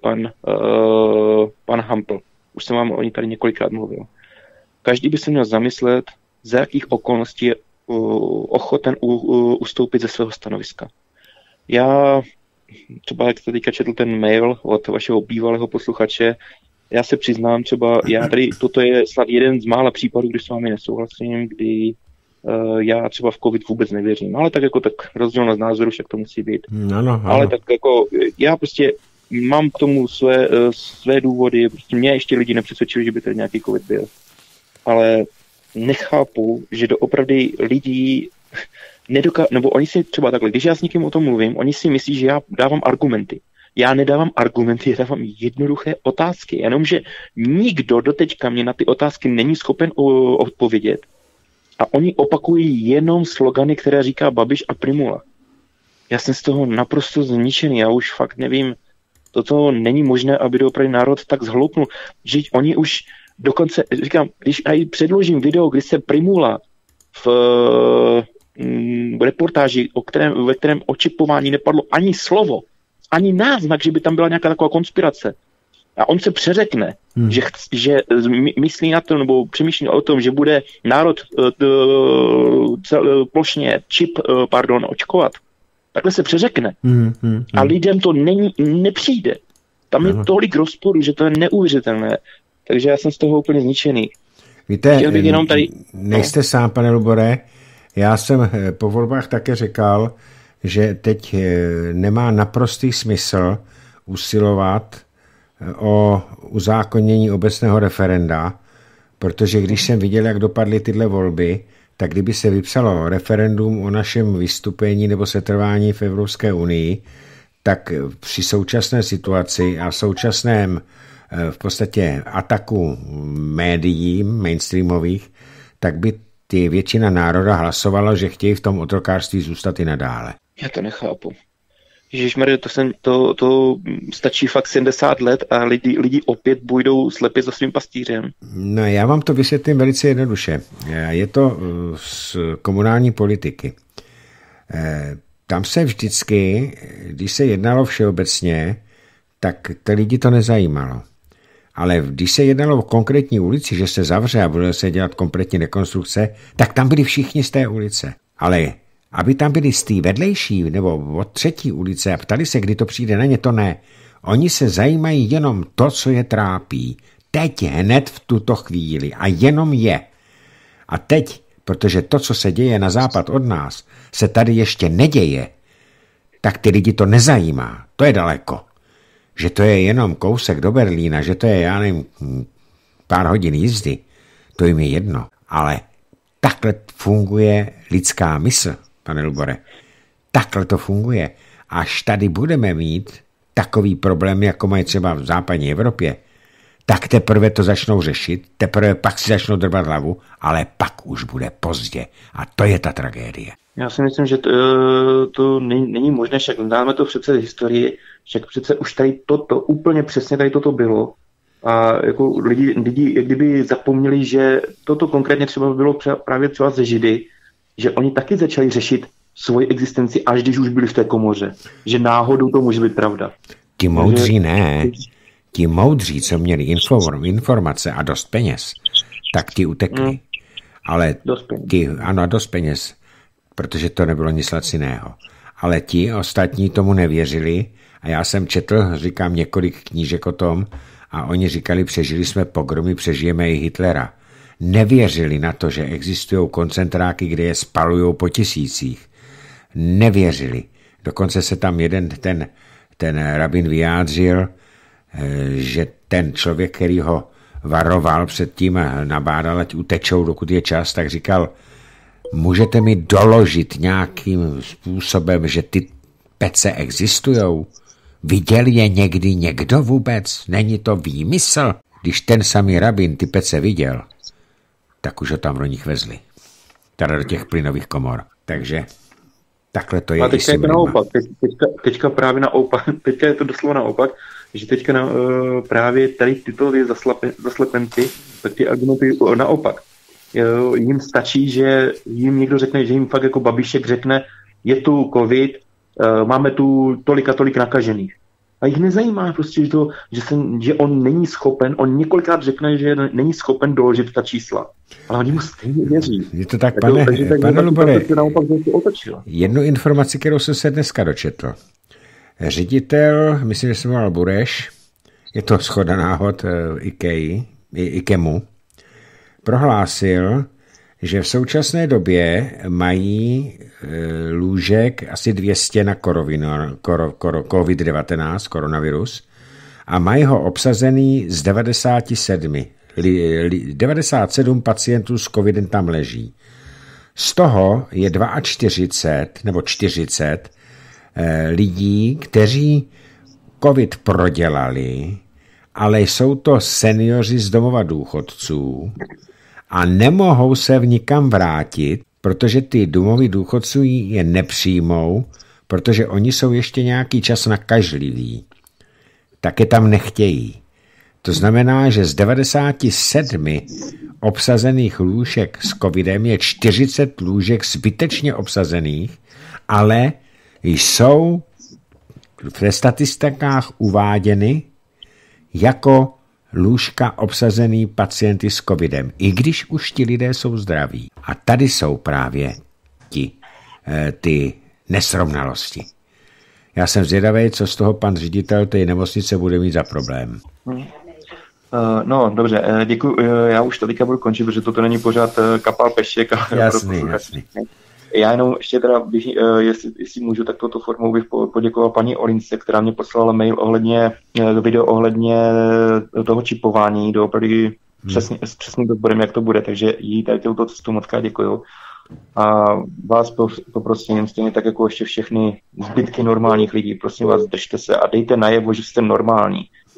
pan Hampl. Už jsem vám o ní tady několikrát mluvil. Každý by se měl zamyslet, za jakých okolností je ochoten ustoupit ze svého stanoviska. Já třeba, jak jste teďka četl ten mail od vašeho bývalého posluchače, já se přiznám třeba, toto je snad jeden z mála případů, kdy s vámi nesouhlasím, kdy já třeba v covid vůbec nevěřím, ale tak jako tak rozdílnost názoru však to musí být. Ano. Ale tak jako já prostě mám k tomu své důvody, prostě mě ještě lidi nepřesvědčili, že by tady nějaký covid byl. Ale nechápu, že doopravdy lidí nebo oni si třeba takhle, když já s někým o tom mluvím, oni si myslí, že já dávám argumenty. Já nedávám argumenty, já dávám jednoduché otázky, jenomže nikdo doteďka mě na ty otázky není schopen odpovědět a oni opakují jenom slogany, které říká Babiš a Primula. Já jsem z toho naprosto zničený, já už fakt nevím, toto není možné, aby doopravdy národ tak zhloupnul, že oni už dokonce, říkám, když aj předložím video, kdy se Primula v reportáži, ve kterém o čipování nepadlo ani slovo, ani náznak, že by tam byla nějaká taková konspirace. A on se přeřekne, že myslí na to, nebo přemýšlí o tom, že bude národ plošně očkovat. Takhle se přeřekne. A lidem to nepřijde. Tam je tolik rozporů, že to je neuvěřitelné. Takže já jsem z toho úplně zničený. Víte, nejste sám, pane Lubore, já jsem po volbách také říkal, že teď nemá naprostý smysl usilovat o uzákonění obecného referenda, protože když jsem viděl, jak dopadly tyhle volby, tak kdyby se vypsalo referendum o našem vystoupení nebo setrvání v Evropské unii, tak při současné situaci a současném v podstatě ataku médií mainstreamových, tak by ty většina národa hlasovala, že chtějí v tom otrokářství zůstat i nadále. Já to nechápu. Ježišmarja, to stačí fakt 70 let a lidi opět budou slepit za svým pastýřem. No, já vám to vysvětlím velice jednoduše. Je to z komunální politiky. Tam se vždycky, když se jednalo všeobecně, tak ty lidi to nezajímalo. Ale když se jednalo o konkrétní ulici, že se zavře a bude se dělat kompletní rekonstrukce, tak tam byli všichni z té ulice. Ale aby tam byli z té vedlejší nebo od třetí ulice a ptali se, kdy to přijde na ně, to ne. Oni se zajímají jenom to, co je trápí. Teď, hned v tuto chvíli. A jenom je. A teď, protože to, co se děje na západ od nás, se tady ještě neděje, tak ty lidi to nezajímá. To je daleko. Že to je jenom kousek do Berlína, že to je, já nevím, pár hodin jízdy, to jim je jedno. Ale takhle funguje lidská mysl, pane Lubore. Takhle to funguje. Až tady budeme mít takový problém, jako mají třeba v západní Evropě, tak teprve to začnou řešit, teprve pak si začnou drbat hlavu, ale pak už bude pozdě. A to je ta tragédie. Já si myslím, že to není možné, však dáme to přece historii, však přece už tady toto, úplně přesně tady toto bylo. A jako lidi jak kdyby zapomněli, že toto konkrétně třeba bylo právě třeba ze Židy, že oni taky začali řešit svoji existenci, až když už byli v té komoře. Že náhodou to může být pravda. Ti moudří ne. Ti moudří, co měli informace a dost peněz, tak ti utekli. Ale dost peněz, protože to nebylo nic laciného. Ale ti ostatní tomu nevěřili a já jsem četl, říkám, několik knížek o tom a oni říkali, přežili jsme pogromy, přežijeme i Hitlera. Nevěřili na to, že existují koncentráky, kde je spalujou po tisících. Nevěřili. Dokonce se tam jeden ten rabin vyjádřil, že ten člověk, který ho varoval předtím a nabádal, ať utečou, dokud je čas, tak říkal, můžete mi doložit nějakým způsobem, že ty pece existujou? Viděl je někdy někdo vůbec? Není to výmysl? Když ten samý rabin ty pece viděl, tak už ho tam do nich vezli. Teda do těch plynových komor. Takže takhle to je. A teďka je to naopak. Teďka právě naopak. Teďka je to doslova naopak, že teďka právě tady tyto zaslepenci, tak ty argumenty naopak. Jim stačí, že jim někdo řekne, že jim fakt jako Babišek řekne, je tu covid, máme tu tolik a tolik nakažených. A jich nezajímá prostě, že on není schopen, on několikrát řekne, že není schopen doložit ta čísla. Ale oni mu stejně věří. Je to tak, pane Lubore, jednu informaci, kterou jsem se dneska dočetl. Ředitel, myslím, že se jmenoval Bureš, je to shoda náhod IKEMu, prohlásil, že v současné době mají lůžek asi 200 na COVID-19, koronavirus, a mají ho obsazený z 97. 97 pacientů s covidem tam leží. Z toho je 42 nebo 40 lidí, kteří covid prodělali, ale jsou to seniori z domova důchodců a nemohou se v nikam vrátit, protože ty domovy důchodců je nepřijmou, protože oni jsou ještě nějaký čas nakažliví. Tak je tam nechtějí. To znamená, že z 97 obsazených lůžek s covidem je 40 lůžek zbytečně obsazených, ale jsou ve statistikách uváděny jako lůžka obsazený pacienty s covidem, i když už ti lidé jsou zdraví. A tady jsou právě ty nesrovnalosti. Já jsem zvědavý, co z toho pan ředitel té nemocnice bude mít za problém. No, dobře, děkuji. Já už teďka budu končit, protože toto není pořád kapal pešek. Jasný. Já jenom ještě teda, jestli můžu, tak touto formou bych poděkoval paní Olince, která mě poslala mail video ohledně toho čipování, opravdu s přesným odborem, jak to bude, takže jí tady touto cestu mockrát děkuju. A vás poprosím, stejně tak jako ještě všechny zbytky normálních lidí, prosím vás, držte se a dejte najevo, že jste normální.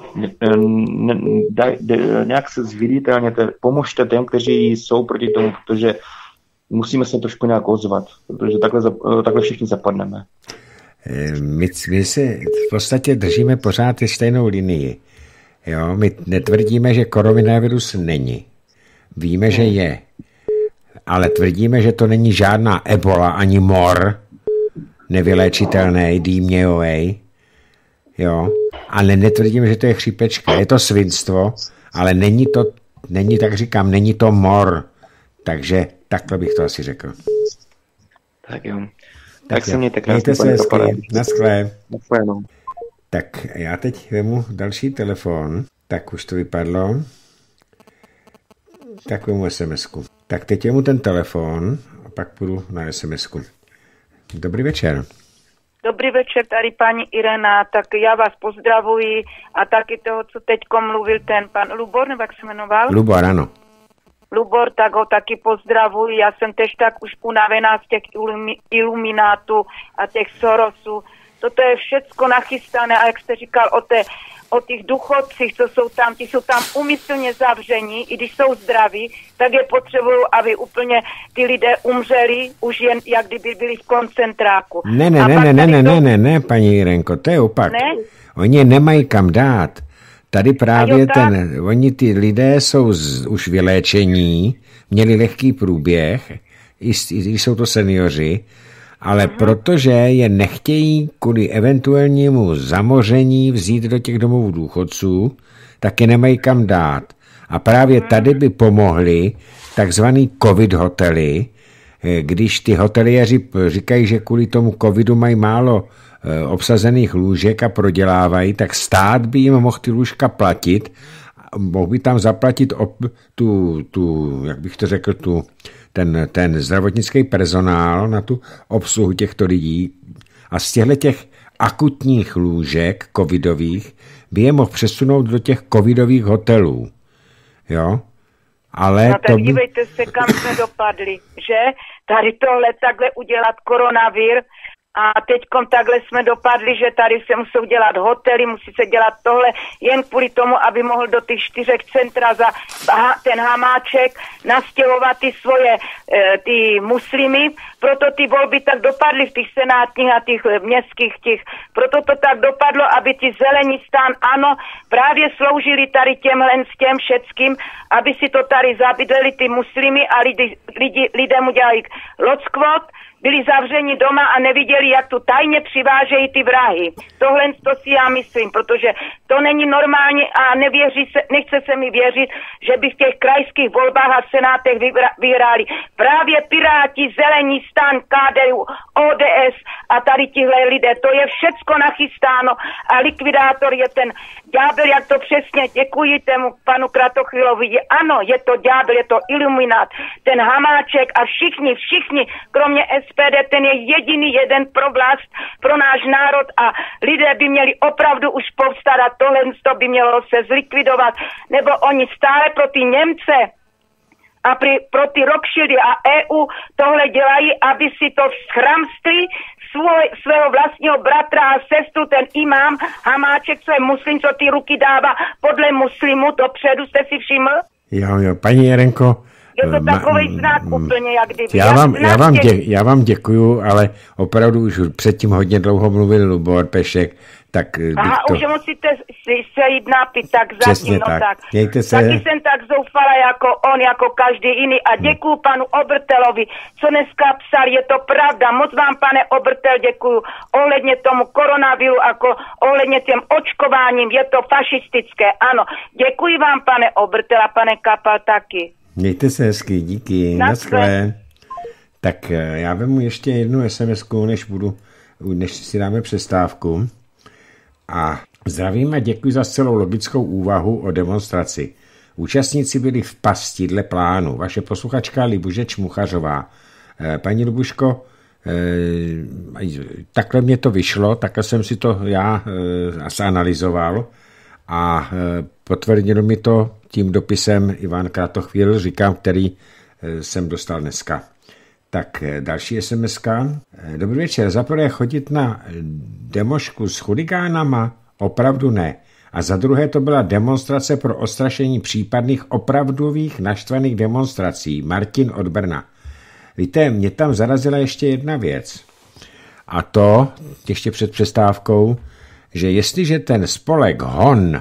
Nějak se zviditelněte, pomožte těm, kteří jsou proti tomu, protože musíme se trošku nějak ozvat, protože takhle všichni zapadneme. My se v podstatě držíme pořád stejnou linii. Jo? My netvrdíme, že koronavirus není. Víme, že je. Ale tvrdíme, že to není žádná ebola ani mor, nevyléčitelný, dýmějovej. Jo? Ale netvrdíme, že to je chřipečka. Je to svinstvo, ale není, tak říkám, není to mor. Takže takhle bych to asi řekl. Tak jo. Tak se mějte krásně. Mějte se hezky. Naschle. Tak já teď vemu další telefon. Tak už to vypadlo. Tak vemu SMS-ku. Tak teď vemu ten telefon a pak půjdu na SMS-ku. Dobrý večer. Dobrý večer, tady paní Irena, tak já vás pozdravuji a taky toho, co teďko mluvil ten pan Lubor, nebo jak se jmenoval? Lubor, ano. Lubor, tak ho taky pozdravuji, já jsem tež tak už unavená z těch iluminátů a těch Sorosů. Toto je všecko nachystané a jak jste říkal o těch důchodcích, co jsou tam, ti jsou tam umyslně zavření, i když jsou zdraví, tak je potřebují, aby úplně ty lidé umřeli, už jen jak kdyby byli v koncentráku. Ne, paní Jirenko, to je opak. Ne? Oni je nemají kam dát. Tady právě oni ty lidé jsou už vyléčení, měli lehký průběh, i jsou to seniori, ale protože je nechtějí kvůli eventuálnímu zamoření vzít do těch domovů důchodců, tak je nemají kam dát. A právě tady by pomohly takzvaný covid hotely, když ty hoteliéři říkají, že kvůli tomu covidu mají málo obsazených lůžek a prodělávají, tak stát by jim mohl ty lůžka platit, mohl by tam zaplatit jak bych to řekl, ten zdravotnický personál na tu obsluhu těchto lidí a z těch akutních lůžek covidových by je mohl přesunout do těch covidových hotelů. Jo? Ale no tak dívejte se, kam jsme dopadli, že? Tady tohle takhle udělat koronavir a teďkom takhle jsme dopadli, že tady se musí dělat hotely, musí se dělat tohle jen kvůli tomu, aby mohl do těch 4 centra za ten Hamáček nastěhovat ty svoje ty muslimy, proto ty volby tak dopadly v těch senátních a těch městských těch, proto to tak dopadlo, aby ty zelení stán, ano, právě sloužili tady těmhle s těm všeckým, aby si to tady zabydleli ty muslimy a lidem udělali lockvot, byli zavřeni doma a neviděli, jak tu tajně přivážejí ty vrahy. Tohle to si já myslím, protože to není normálně a nechce se mi věřit, že by v těch krajských volbách a senátech vyhráli právě Piráti, Zelení, STAN, KDU, ODS a tady tihle lidé. To je všecko nachystáno a likvidátor je ten ďábel, jak to přesně, děkuji tému panu Kratochvílovi. Ano, je to ďábel, je to iluminát, ten Hamáček a všichni, kromě SPD, ten je jediný jeden problast pro náš národ a lidé by měli opravdu už povstat a tohle by mělo se zlikvidovat, nebo oni stále pro ty Němce a pro ty Rothschildy a EU tohle dělají, aby si to schramstli svého vlastního bratra a sestru, ten imám Hamáček, co je muslim, co ty ruky dává podle muslimu, dopředu jste si všiml? Jo, paní Jerenko, je to takovej znak úplně, jak kdyby. Já vám děkuju, ale opravdu už předtím hodně dlouho mluvil Lubor Pešek, tak už musíte se jít napít, tak zatím, no tak. Mějte se. Taky jsem tak zoufala jako on, jako každý jiný a děkuju panu Obertelovi, co dneska psal, je to pravda, moc vám, pane Obertel, děkuju ohledně tomu koronaviru, jako ohledně těm očkováním, je to fašistické, ano. Děkuji vám, pane Obertel a pane Kapal taky. Mějte se hezky, díky, naschle. Tak já vemu ještě jednu SMS-ku, než si dáme přestávku. A zdravím a děkuji za celou logickou úvahu o demonstraci. Účastníci byli v pasti dle plánu. Vaše posluchačka Libuže Čmuchařová. Paní Libuško, takhle mě to vyšlo, takhle jsem si to já analyzoval a potvrdilo mi to tím dopisem Ivan Kratochvíl, říkám, který jsem dostal dneska. Tak další SMS-ka. Dobrý večer, za prvé chodit na demošku s chuligánama? Opravdu ne. A za druhé to byla demonstrace pro odstrašení případných opravdových naštvaných demonstrací. Martin od Brna. Víte, mě tam zarazila ještě jedna věc. A to, ještě před přestávkou, že jestliže ten spolek Hon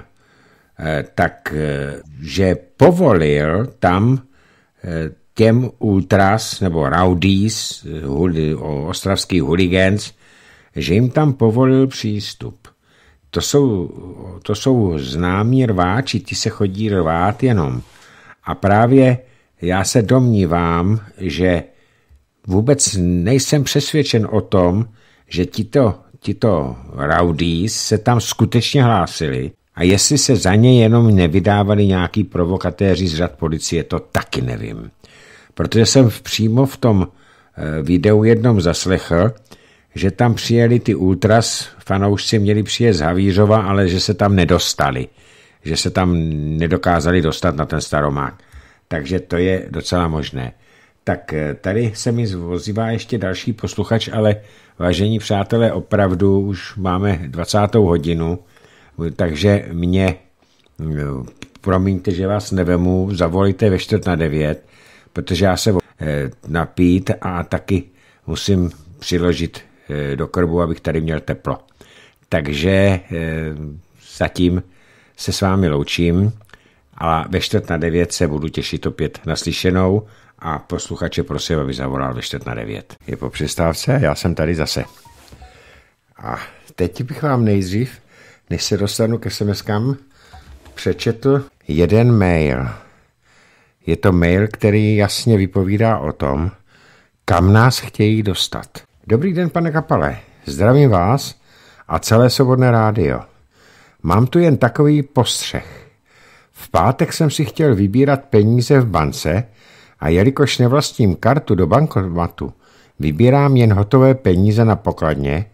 že povolil tam těm ultras nebo rowdies, ostravských hooligans, že jim tam povolil přístup. To jsou známí rváči, ti se chodí rvát jenom. A právě já se domnívám, že vůbec nejsem přesvědčen o tom, že tito rowdies se tam skutečně hlásili. A jestli se za ně jenom nevydávali nějaký provokatéři z řad policie, to taky nevím. Protože jsem přímo v tom videu jednom zaslechl, že tam přijeli ty ultras, fanoušci měli přijet z Havířova, ale že se tam nedostali. Že se tam nedokázali dostat na ten Staromák. Takže to je docela možné. Tak tady se mi ozývá ještě další posluchač, ale vážení přátelé, opravdu už máme 20. hodinu, takže mě, promiňte, že vás nevemu, zavolejte ve 8:45, protože já se napít a taky musím přiložit do krbu, abych tady měl teplo. Takže zatím se s vámi loučím a ve 8:45 se budu těšit opět naslyšenou a posluchače prosím, aby zavolal ve 8:45. Je po přestávce, já jsem tady zase. A teď bych vám nejdřív, než se dostanu ke SMS-kám, přečetl jeden mail. Je to mail, který jasně vypovídá o tom, kam nás chtějí dostat. Dobrý den, pane Kapale, zdravím vás a celé Svobodné rádio. Mám tu jen takový postřeh. V pátek jsem si chtěl vybírat peníze v bance a jelikož nevlastním kartu do bankomatu, vybírám jen hotové peníze na pokladně,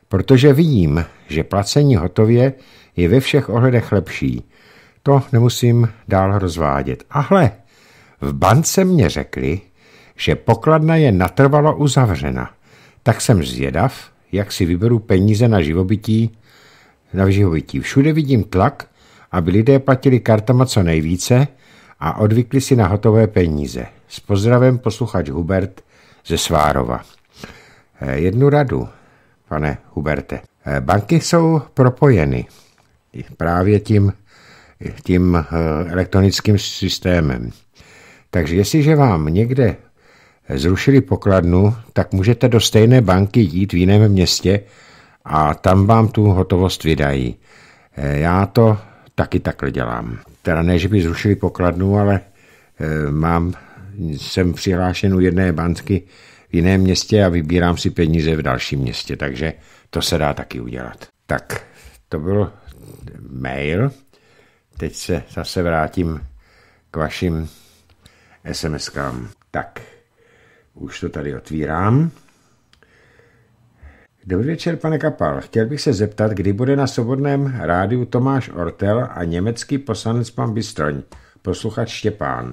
protože vidím, že placení hotově je ve všech ohledech lepší. To nemusím dál rozvádět. Ale v bance mě řekli, že pokladna je natrvalo uzavřena. Tak jsem zvědav, jak si vyberu peníze na živobytí. Všude vidím tlak, aby lidé platili kartama co nejvíce a odvykli si na hotové peníze. S pozdravem posluchač Hubert ze Svárova. Jednu radu, pane Huberte. Banky jsou propojeny právě tím elektronickým systémem. Takže jestliže vám někde zrušili pokladnu, tak můžete do stejné banky jít v jiném městě a tam vám tu hotovost vydají. Já to taky takhle dělám. Teda ne, že by zrušili pokladnu, ale jsem přihlášen u jedné banky v jiném městě a vybírám si peníze v dalším městě, takže to se dá taky udělat. Tak, to byl mail. Teď se zase vrátím k vašim SMS-kám. Tak, už to tady otvírám. Dobrý večer, pane Kapal. Chtěl bych se zeptat, kdy bude na Svobodném rádiu Tomáš Ortel a německý poslanec pan Bystroň, posluchač Štěpán.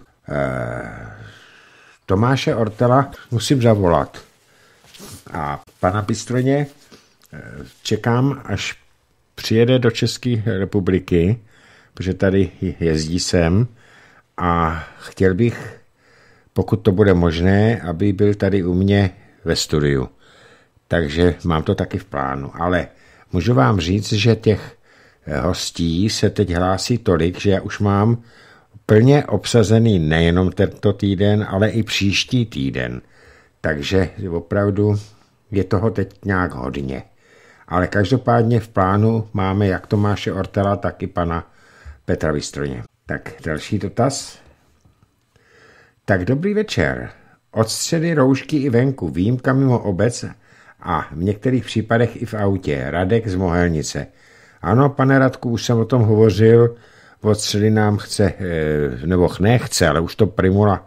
Tomáše Ortela musím zavolat. A pana Bystroně čekám, až přijede do České republiky, protože tady jezdí sem a chtěl bych, pokud to bude možné, aby byl tady u mě ve studiu. Takže mám to taky v plánu. Ale můžu vám říct, že těch hostí se teď hlásí tolik, že já už mám plně obsazený nejenom tento týden, ale i příští týden. Takže opravdu je toho teď nějak hodně. Ale každopádně v plánu máme jak Tomáše Ortela, tak i pana Petra Bystroně. Tak další dotaz. Tak dobrý večer. Od středy roušky i venku, výjimka mimo obec a v některých případech i v autě. Radek z Mohelnice. Ano, pane Radku, už jsem o tom hovořil. Od středy nám chce, nebo nechce, ale už to Primula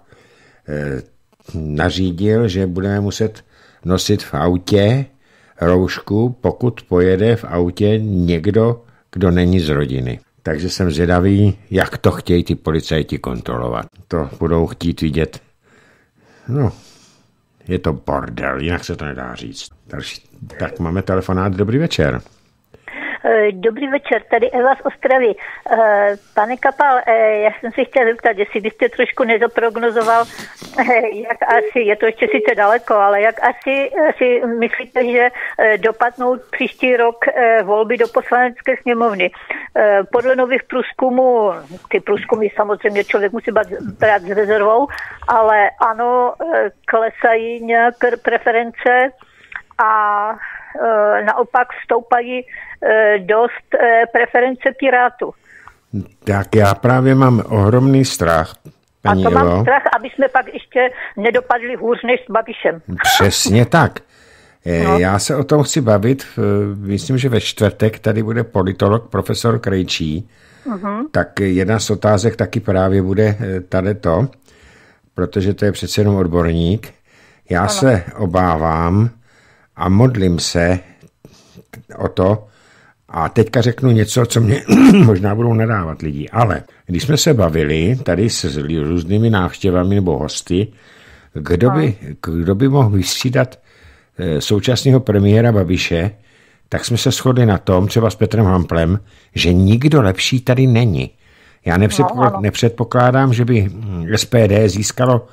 nařídil, že budeme muset nosit v autě roušku, pokud pojede v autě někdo, kdo není z rodiny. Takže jsem zvědavý, jak to chtějí ty policajti kontrolovat. To budou chtít vidět. No, je to bordel, jinak se to nedá říct. Tak máme telefonát, dobrý večer. Dobrý večer, tady Eva z Ostravy. Pane Kapal, já jsem si chtěl zeptat, jestli byste trošku nezaprognozoval, jak asi, je to ještě sice daleko, ale jak asi si myslíte, že dopadnou příští rok volby do Poslanecké sněmovny. Podle nových průzkumů, ty průzkumy samozřejmě člověk musí brát s rezervou, ale ano, klesají nějak preference a naopak stoupají dost preference Pirátů. Tak já právě mám ohromný strach, paní Evo. A to Evo. mám strach, aby jsme pak ještě nedopadli hůř než s Babišem. Přesně tak. No. Já se o tom chci bavit, myslím, že ve čtvrtek tady bude politolog profesor Krejčí, tak jedna z otázek taky právě bude tato, protože to je přece jenom odborník. Já se obávám a modlím se o to, a teďka řeknu něco, co mě možná budou nadávat lidi, ale když jsme se bavili tady s různými návštěvami nebo hosty, kdo by mohl vystřídat současného premiéra Babiše, tak jsme se shodli na tom, třeba s Petrem Hamplem, že nikdo lepší tady není. Já nepředpokládám, že by SPD získalo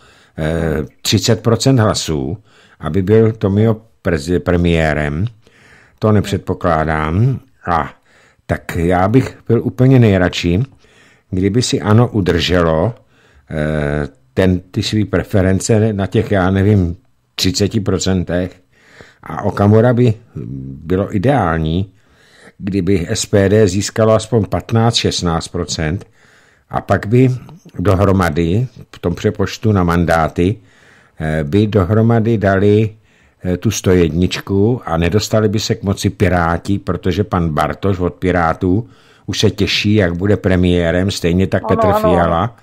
30% hlasů, aby byl Tomio premiérem. To nepředpokládám. A tak já bych byl úplně nejradši, kdyby si ANO udrželo ty svý preference na těch, já nevím, 30%. A Okamura by bylo ideální, kdyby SPD získalo aspoň 15-16%. A pak by dohromady, v tom přepočtu na mandáty, by dohromady dali tu 101 a nedostali by se k moci Piráti, protože pan Bartoš od Pirátů už se těší, jak bude premiérem, stejně tak Petr Fiala.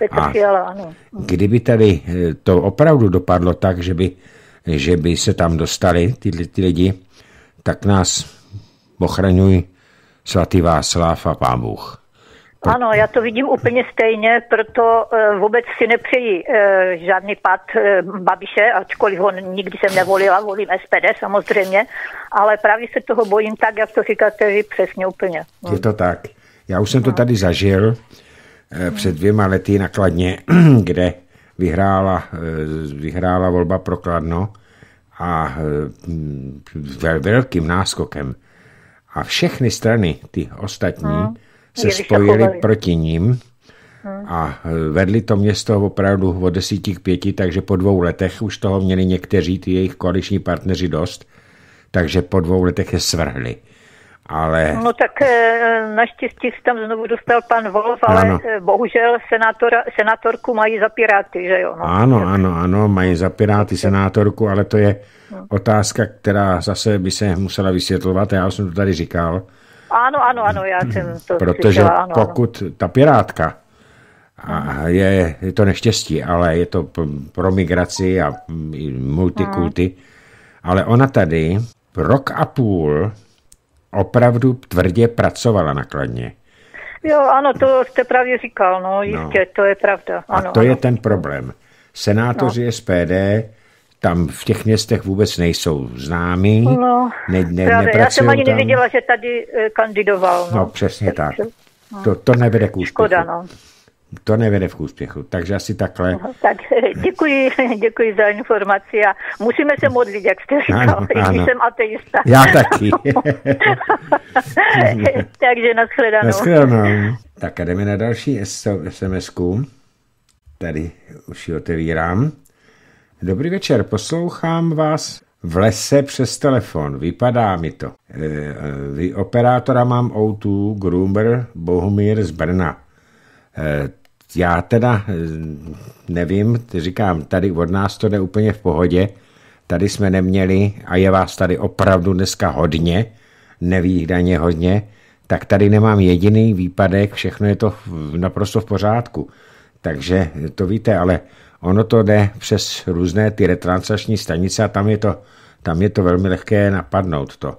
Kdyby tady to opravdu dopadlo tak, že by se tam dostali ty lidi, tak nás ochraňuj svatý Václav a Pán Bůh. Ano, já to vidím úplně stejně, proto vůbec si nepřeji žádný pád Babiše, ačkoliv ho nikdy jsem nevolila, volím SPD samozřejmě, ale právě se toho bojím tak, jak to říkáte vy přesně úplně. Je to tak. Já už jsem to tady zažil před 2 lety na Kladně, kde vyhrála volba pro Kladno a velkým náskokem. A všechny strany, ty ostatní, se spojily proti ním a vedli to město opravdu od 10 k 5, takže po 2 letech už toho měli někteří, ty jejich koaliční partneři dost, takže po 2 letech je svrhli. Ale... No tak naštěstí se tam znovu dostal pan Wolf, ale bohužel senátorku mají za Piráty, že jo? No. Ano, mají za Piráty senátorku, ale to je otázka, která zase by se musela vysvětlovat, já jsem to tady říkal. Ano, já jsem to protože slyšela, pokud ta Pirátka, a je to neštěstí, ale je to pro migraci a multikulty, ale ona tady 1,5 roku opravdu tvrdě pracovala na Kladně. Jo, ano, to jste právě říkal, no jistě, to je pravda. Ano, a to je ten problém. Senátoři SPD tam v těch městech vůbec nejsou známí. No, já jsem ani nevěděla, že tady kandidoval. No, přesně tak. To nevede k úspěchu. Škoda, no. To nevede k úspěchu, takže asi takhle. Tak děkuji za informaci a musíme se modlit, jak jste říkal, i když jsem ateista. Já taky. Takže nashledanou. Nashledanou. Tak a jdeme na další SMS-ku. Tady už ji otevírám. Dobrý večer, poslouchám vás v lese přes telefon, vypadá mi to. Operátora mám O2, Gruber, Bohumír z Brna. Já teda nevím, říkám, tady od nás to jde úplně v pohodě, tady jsme neměli a je vás tady opravdu dneska hodně, nevídaně hodně, tak tady nemám jediný výpadek, všechno je to naprosto v pořádku. Takže to víte, ale ono to jde přes různé ty retranslační stanice a tam je to velmi lehké napadnout to.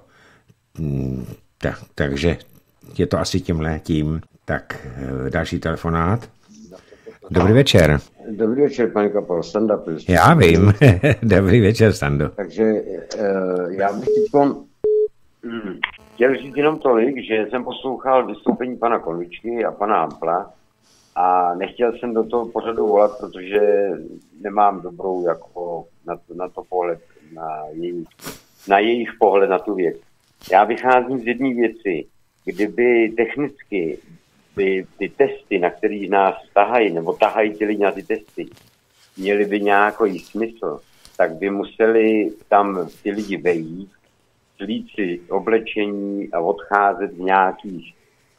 Takže je to asi tím. Tak další telefonát. Dobrý večer. Dobrý večer, pane Kapal, Standa. Já vím. Dobrý večer, Stando. Takže já bych teď chtěl říct jenom tolik, že jsem poslouchal vystoupení pana Konvičky a pana Hampla a nechtěl jsem do toho pořadu volat, protože nemám dobrou jako na to pohled, na jejich pohled na tu věc. Já vycházím z jedné věci. Kdyby technicky ty testy, na který nás tahají, nebo tahají ti lidi na ty testy, měly by nějaký smysl, tak by museli tam ty lidi vejít, slít si oblečení a odcházet v nějakých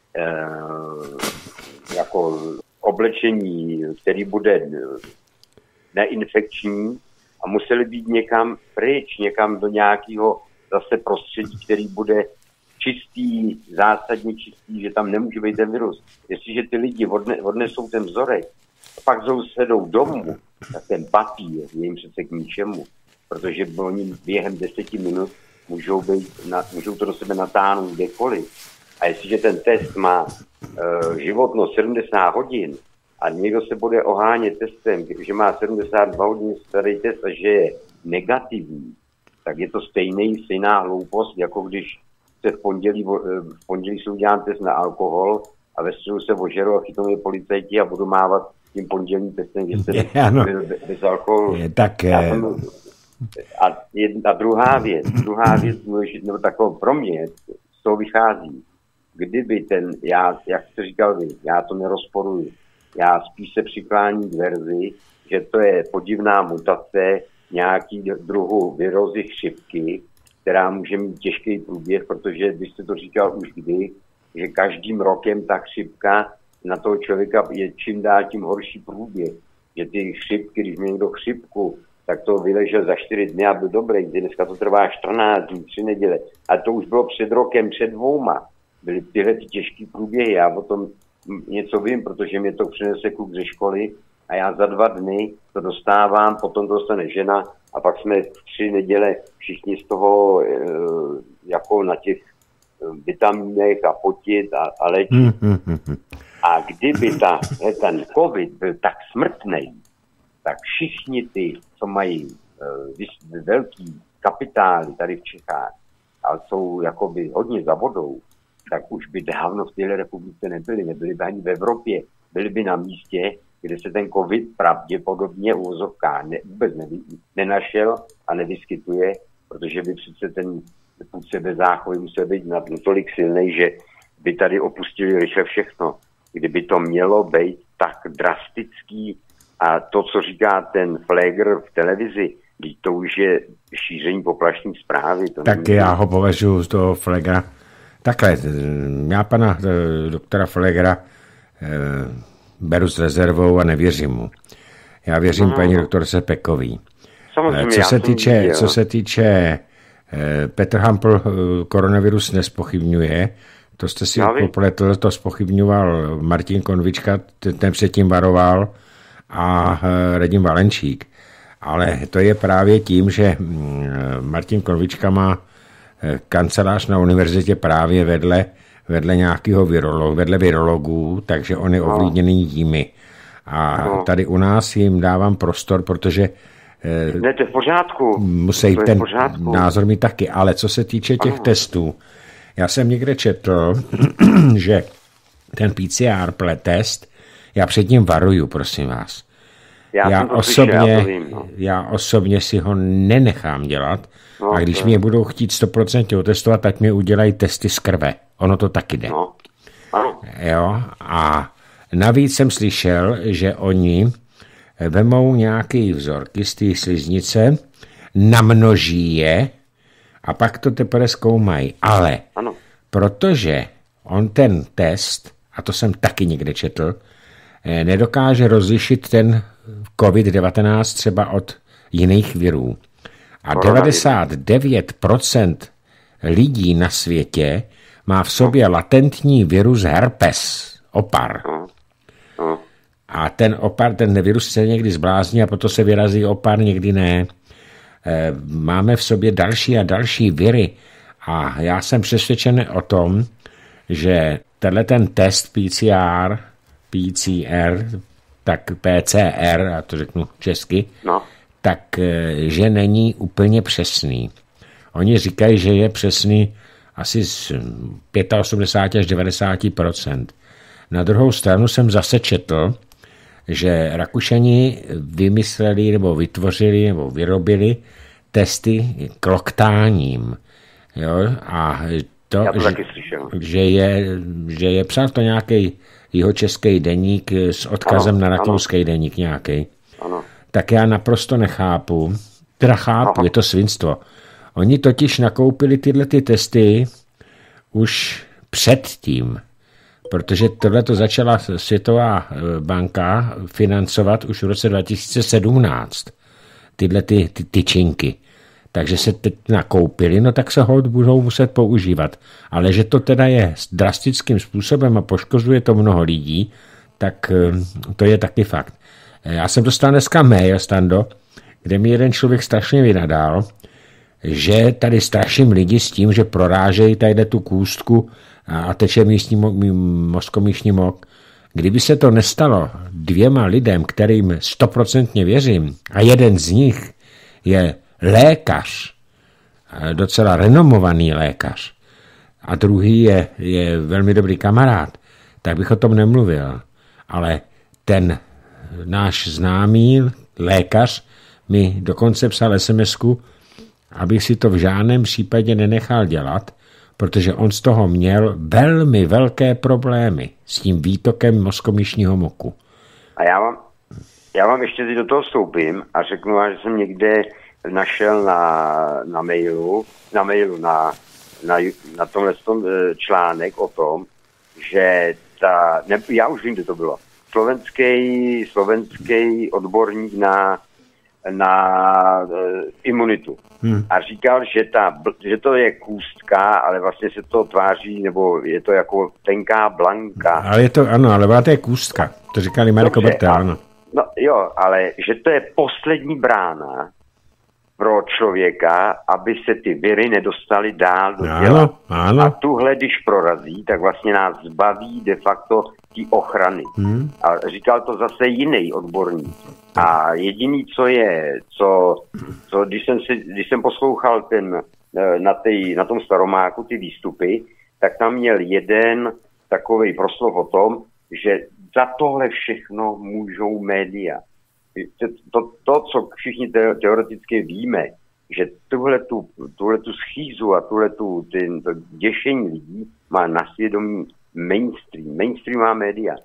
jako oblečení, který bude neinfekční a museli být někam pryč, někam do nějakého zase prostředí, který bude čistý, zásadně čistý, že tam nemůže být ten virus. Jestliže ty lidi odnesou ten vzorek a pak sedou domů, tak ten papír je jim přece k ničemu, protože oni během 10 minut můžou to do sebe natáhnout kdekoliv. A jestliže ten test má životnost 70 hodin a někdo se bude ohánět testem, že má 72 hodin starý test a že je negativní, tak je to stejná hloupost, jako když se v pondělí si udělám test na alkohol a ve středu se ožeru a chytou mě policajti a budu mávat tím pondělním testem, že jste bez alkoholu. A druhá věc, nebo takovou pro mě, z toho vychází, kdyby jak jste říkal vy, já to nerozporuji, já spíš se přikláním k verzi, že to je podivná mutace nějaký druhu virózy chřipky, která může mít těžký průběh, protože vy jste to říkal už kdy, že každým rokem ta chřipka na toho člověka je čím dál tím horší průběh. Že ty chřipky, když měl někdo chřipku, tak to vyležel za 4 dny a byl dobrý. Dneska to trvá 14 dní, 3 neděle. A to už bylo před rokem, před 2. Byly tyhle ty těžké průběhy. Já o tom něco vím, protože mě to přinese kluk ze školy a já za 2 dny to dostávám, potom to dostane žena a pak jsme 3 neděle všichni z toho jako na těch vitamínech a potit a léčit. A kdyby ten covid byl tak smrtný, tak všichni ty, co mají velký kapitály tady v Čechách, ale jsou jakoby hodně za vodou, tak už by dávno v téhle republice nebyli by ani v Evropě, byli by na místě, kde se ten covid pravděpodobně uvozovká vůbec nenašel a nevyskytuje, protože by přece ten půd sebezáchovy musel být natolik silný, že by tady opustili rychle všechno. Kdyby to mělo být tak drastický a to, co říká ten Flegr v televizi, to už je šíření poplašní zprávy. To tak já ho považuji z toho Flegra. Takhle, já pana doktora Flegra beru s rezervou a nevěřím mu. Já věřím paní doktorce Pekový. Co se týče Petr Hampl koronavirus nespochybňuje, to jste si popletl, to zpochybňoval Martin Konvička, ten předtím varoval a Radim Valenčík. Ale to je právě tím, že Martin Konvička má kancelář na univerzitě právě vedle nějakého virologů, takže on je ovlivněný jimi. A tady u nás jim dávám prostor, protože ne, to je v pořádku. Musí ten názor mít taky. Ale co se týče těch testů, já jsem někde četl, že ten PCR test, já před ním varuju, prosím vás. Já osobně si ho nenechám dělat a když mě budou chtít 100% otestovat, tak mě udělají testy z krve. Ono to taky jde. Jo? A navíc jsem slyšel, že oni vemou nějaký vzorky z té sliznice, namnoží je a pak to teprve zkoumají. Ale protože on ten test, a to jsem taky někde četl, nedokáže rozlišit ten COVID-19 třeba od jiných virů. A 99% lidí na světě má v sobě latentní virus herpes, opar. A ten opar, ten virus se někdy zblázní a potom se vyrazí opar, někdy ne. Máme v sobě další a další viry a já jsem přesvědčen o tom, že tenhle ten test PCR, tak PCR, a to řeknu česky, tak že není úplně přesný. Oni říkají, že je přesný asi z 85 až 90%. Na druhou stranu jsem zase četl, že Rakušani vymysleli nebo vytvořili nebo vyrobili testy kloktáním. Jo? A to, že je psal to nějaký jihočeský deník s odkazem na rakouský deník nějaký. Tak já naprosto nechápu. Teda chápu, je to svinstvo. Oni totiž nakoupili tyhle ty testy už předtím, protože tohle to začala Světová banka financovat už v roce 2017. Tyhle ty tyčinky. Takže se teď nakoupili, no tak se holt budou muset používat. Ale že to teda je drastickým způsobem a poškozuje to mnoho lidí, tak to je taky fakt. Já jsem dostal dneska mail, Stando, kde mi jeden člověk strašně vynadal, že tady straším lidi s tím, že prorážejí tady tu kůstku a teče mozkomíšní mok. Kdyby se to nestalo 2 lidem, kterým 100% věřím, a jeden z nich je lékař, docela renomovaný lékař, a druhý je velmi dobrý kamarád, tak bych o tom nemluvil. Ale ten náš známý lékař mi dokonce psal SMS-ku, abych si to v žádném případě nenechal dělat, protože on z toho měl velmi velké problémy s tím výtokem mozkomíšního moku. A já vám ještě do toho vstoupím a řeknu vám, že jsem někde našel na mailu na tomhle článek o tom, že já už vím, kde to bylo, slovenský odborník na imunitu. A říkal, že to je kůstka, ale vlastně se to tváří, nebo je to jako tenká blanka. Ale je to, ano, ale to je kůstka. To říkali Marko Berta, ano. No jo, ale že to je poslední brána pro člověka, aby se ty viry nedostaly dál do těla. Ano. A tuhle, když prorazí, tak vlastně nás zbaví de facto té ochrany. A říkal to zase jiný odborník. A jediný, co je, když jsem poslouchal na tom Staromáku ty výstupy, tak tam měl jeden takovej proslov o tom, že za tohle všechno můžou média. To, co všichni teoreticky víme, že tuhletu schýzu a to děšení lidí má na svědomí mainstream. Mainstream má média.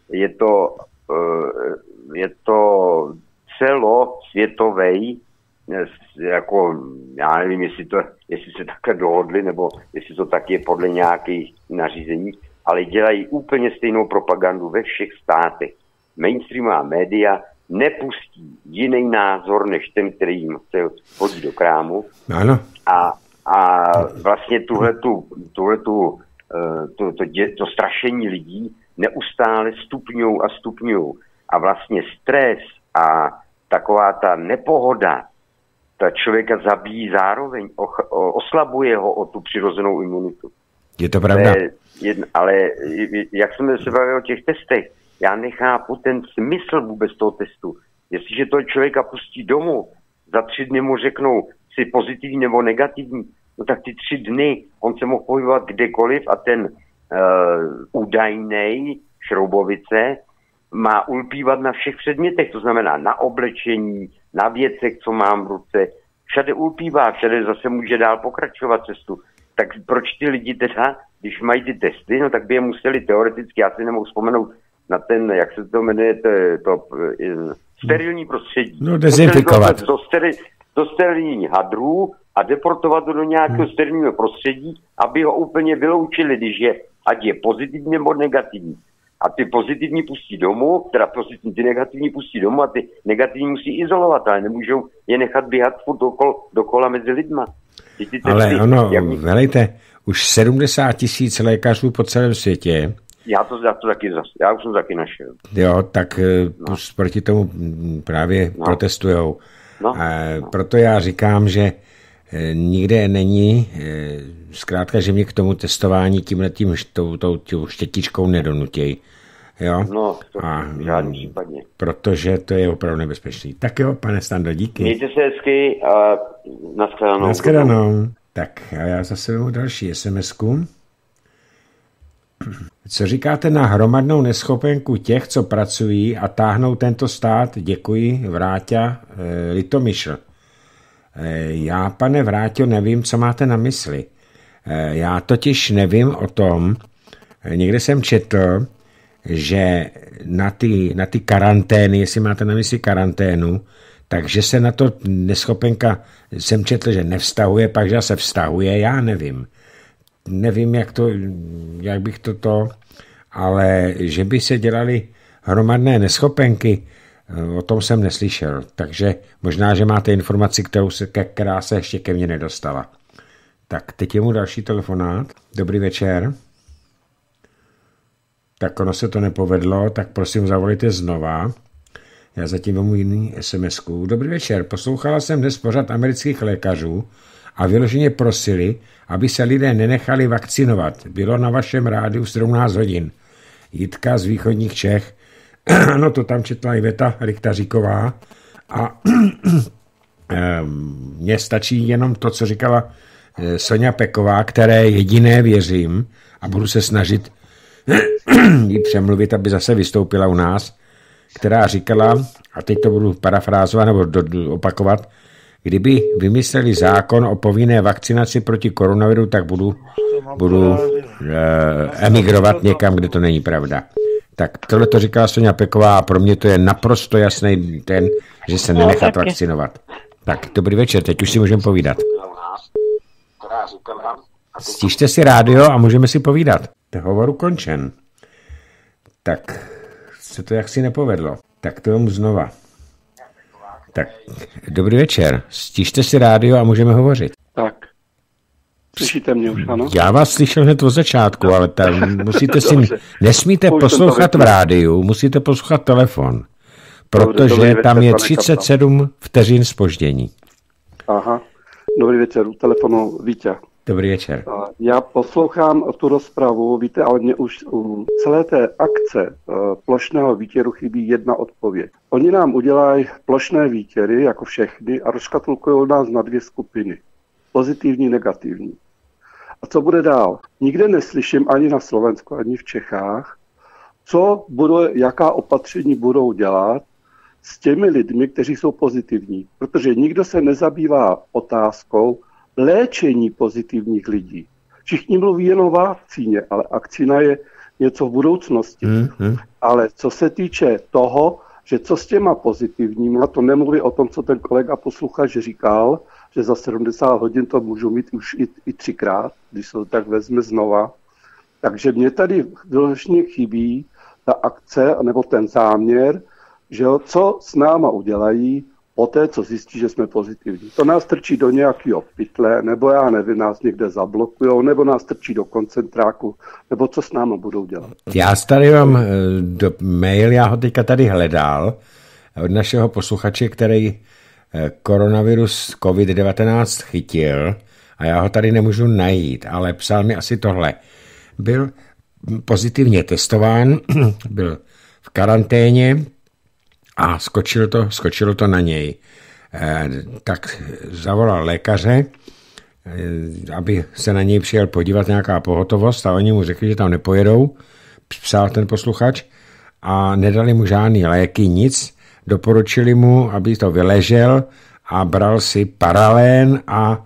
Je to celosvětovej, jako, já nevím, jestli se takhle dohodli, nebo jestli to tak je podle nějakých nařízení, ale dělají úplně stejnou propagandu ve všech státech. Mainstreamová média nepustí jiný názor, než ten, který jim chce hodit do krámu. Ano. A vlastně to strašení lidí neustále stupňují. A vlastně stres a taková ta nepohoda ta člověka zabíjí zároveň, oslabuje ho o tu přirozenou imunitu. Je to pravda. Ale jak jsme se bavili o těch testech, já nechápu ten smysl vůbec toho testu. Jestliže toho člověka pustí domů, za 3 dny mu řeknou, jsi pozitivní nebo negativní, no tak ty 3 dny on se mohl pohybovat kdekoliv a ten údajnej šroubovice má ulpívat na všech předmětech, to znamená na oblečení, na věcech, co mám v ruce. Všade ulpívá, všade zase může dál pokračovat cestu. Tak proč ty lidi teda, když mají ty testy, no tak by je museli teoreticky, já si nemohu vzpomenout na ten, jak se to jmenuje, to sterilní prostředí. No, dezinfikovat. Do sterilních hadrů a deportovat ho do nějakého sterilního prostředí, aby ho úplně vyloučili, když je, ať je pozitivní nebo negativní. A ty pozitivní pustí domů, teda ty negativní pustí domů a ty negativní musí izolovat, ale nemůžou je nechat běhat furt dokola mezi lidma. Ale ono, velejte, už 70 000 lékařů po celém světě. Já už jsem taky našel. Jo, tak proti tomu právě protestujou. No. Proto já říkám, že nikde není, zkrátka, že mě k tomu testování tímhletím tou štětičkou nedonutějí. Jo? No, to žádný případně. Protože to je opravdu nebezpečný. Tak jo, pane Stando, díky. Mějte se hezky a nashledanou. Nashledanou. Tak a já zase vemu další SMS-ku. Co říkáte na hromadnou neschopenku těch, co pracují a táhnou tento stát? Děkuji, Vráťa Litomyšl. Já, pane Vráťo, nevím, co máte na mysli. Já totiž nevím o tom, někde jsem četl, že na ty karantény, jestli máte na mysli karanténu, takže se na to neschopenka, jsem četl, že nevztahuje, pak že se vztahuje, já nevím. Nevím, jak bych to, ale že by se dělali hromadné neschopenky, o tom jsem neslyšel. Takže možná, že máte informaci, která se ještě ke mně nedostala. Tak teď je mu další telefonát. Dobrý večer. Tak ono se to nepovedlo, tak prosím zavolejte znova. Já zatím vemu jiný SMS-ku. Dobrý večer, poslouchala jsem dnes pořad amerických lékařů a vyloženě prosili, aby se lidé nenechali vakcinovat. Bylo na vašem rádiu 17 hodin. Jitka z východních Čech. No to tam četla Iveta Richtaříková a mně stačí jenom to, co říkala Soňa Peková, které jediné věřím a budu se snažit jí přemluvit, aby zase vystoupila u nás, která říkala, a teď to budu parafrázovat nebo opakovat, kdyby vymysleli zákon o povinné vakcinaci proti koronaviru, tak budu emigrovat někam, kde to není pravda. Tak tohle to říkala Soňa Peková a pro mě to je naprosto jasný že se nenechat vakcinovat. Tak, dobrý večer, teď už si můžeme povídat. Stižte si rádio a můžeme si povídat. Hovor ukončen. Tak se to jaksi nepovedlo. Tak to jemu znova. Tak, dobrý večer. Stižte si rádio a můžeme hovořit. Tak. Slyšíte mě už, ano? Já vás slyšel hned od začátku, ale tam musíte si... Nesmíte poslouchat v rádiu, musíte poslouchat telefon. Protože tam je 37 vteřin zpoždění. Aha, dobrý večer, u telefonu Vítě. Dobrý večer. Já poslouchám tu rozpravu, víte, ale mě už u celé té akce plošného výtěru chybí jedna odpověď. Oni nám udělají plošné výtěry, jako všechny, a rozškatulkují nás na 2 skupiny. Pozitivní, negativní. A co bude dál? Nikde neslyším ani na Slovensku, ani v Čechách, jaká opatření budou dělat s těmi lidmi, kteří jsou pozitivní. Protože nikdo se nezabývá otázkou léčení pozitivních lidí. Všichni mluví jen o vakcíně, ale vakcína je něco v budoucnosti. Ale co se týče toho, že co s těma pozitivníma, to nemluví o tom, co ten kolega posluchač říkal, že za 70 hodin to můžu mít už i 3krát, když se to tak vezme znova. Takže mě tady vyloženě chybí ta akce, nebo ten záměr, že co s náma udělají poté, co zjistí, že jsme pozitivní. To nás trčí do nějakého pytle, nebo já nevím, nás někde zablokujou, nebo nás trčí do koncentráku, nebo co s náma budou dělat. Já tady mám mail, já ho teďka tady hledal, od našeho posluchače, který koronavirus COVID-19 chytil, a já ho tady nemůžu najít, ale psal mi asi tohle. Byl pozitivně testován, byl v karanténě a skočilo to na něj. Tak zavolal lékaře, aby se na něj přijel podívat nějaká pohotovost, a oni mu řekli, že tam nepojedou, psal ten posluchač, a nedali mu žádný léky, nic. Doporučili mu, aby to vyležel a bral si paralén a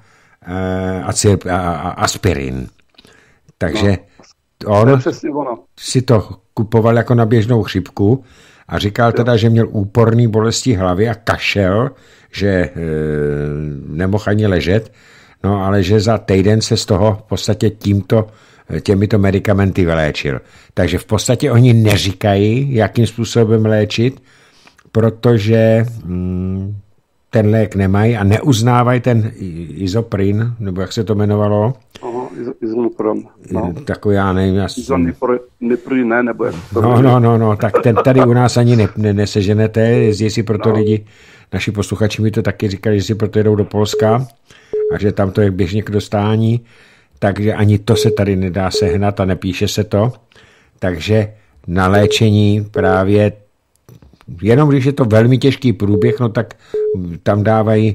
aspirin. Takže on si to kupoval jako na běžnou chřipku a říkal teda, že měl úporný bolesti hlavy a kašel, že nemohl ani ležet, no ale že za týden se z toho v podstatě těmito medikamenty vyléčil. Takže v podstatě oni neříkají, jakým způsobem léčit, protože ten lék nemají a neuznávají ten izoprin, nebo jak se to jmenovalo. Izoprin, no. Takový, já nevím. Izoprin, ne, nebo jak to No, tak ten tady u nás ani neseženete, jezdí si proto lidi, naši posluchači mi to taky říkali, že si proto jedou do Polska a že tam to je běžně k dostání, takže ani to se tady nedá sehnat a nepíše se to, takže na léčení právě jenom když je to velmi těžký průběh, no tak tam dávají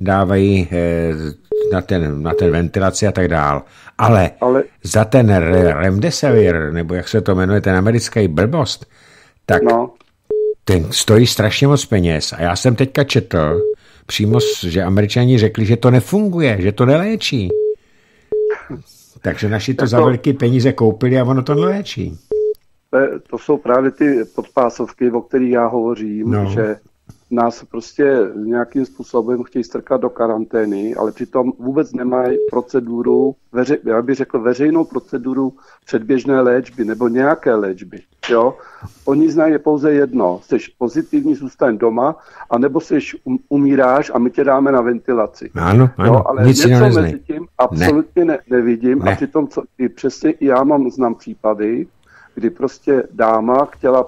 na ten ventilaci a tak dál. Ale za ten remdesivir, nebo jak se to jmenuje, ten americký blbost, tak ten stojí strašně moc peněz. A já jsem teďka četl přímo, že Američani řekli, že to nefunguje, že to neléčí. Takže naši to za velké peníze koupili a ono to neléčí. To jsou právě ty podpásovky, o kterých já hovořím, že nás prostě nějakým způsobem chtějí strkat do karantény, ale přitom vůbec nemají proceduru, já bych řekl veřejnou proceduru předběžné léčby nebo nějaké léčby. Jo? Oni znají pouze jedno, jsi pozitivní, zůstaň doma, anebo jsi umíráš a my tě dáme na ventilaci. Ano, jo? Ale nic něco mezi tím absolutně nevidím a přitom přesně i já znám případy, kdy prostě dáma chtěla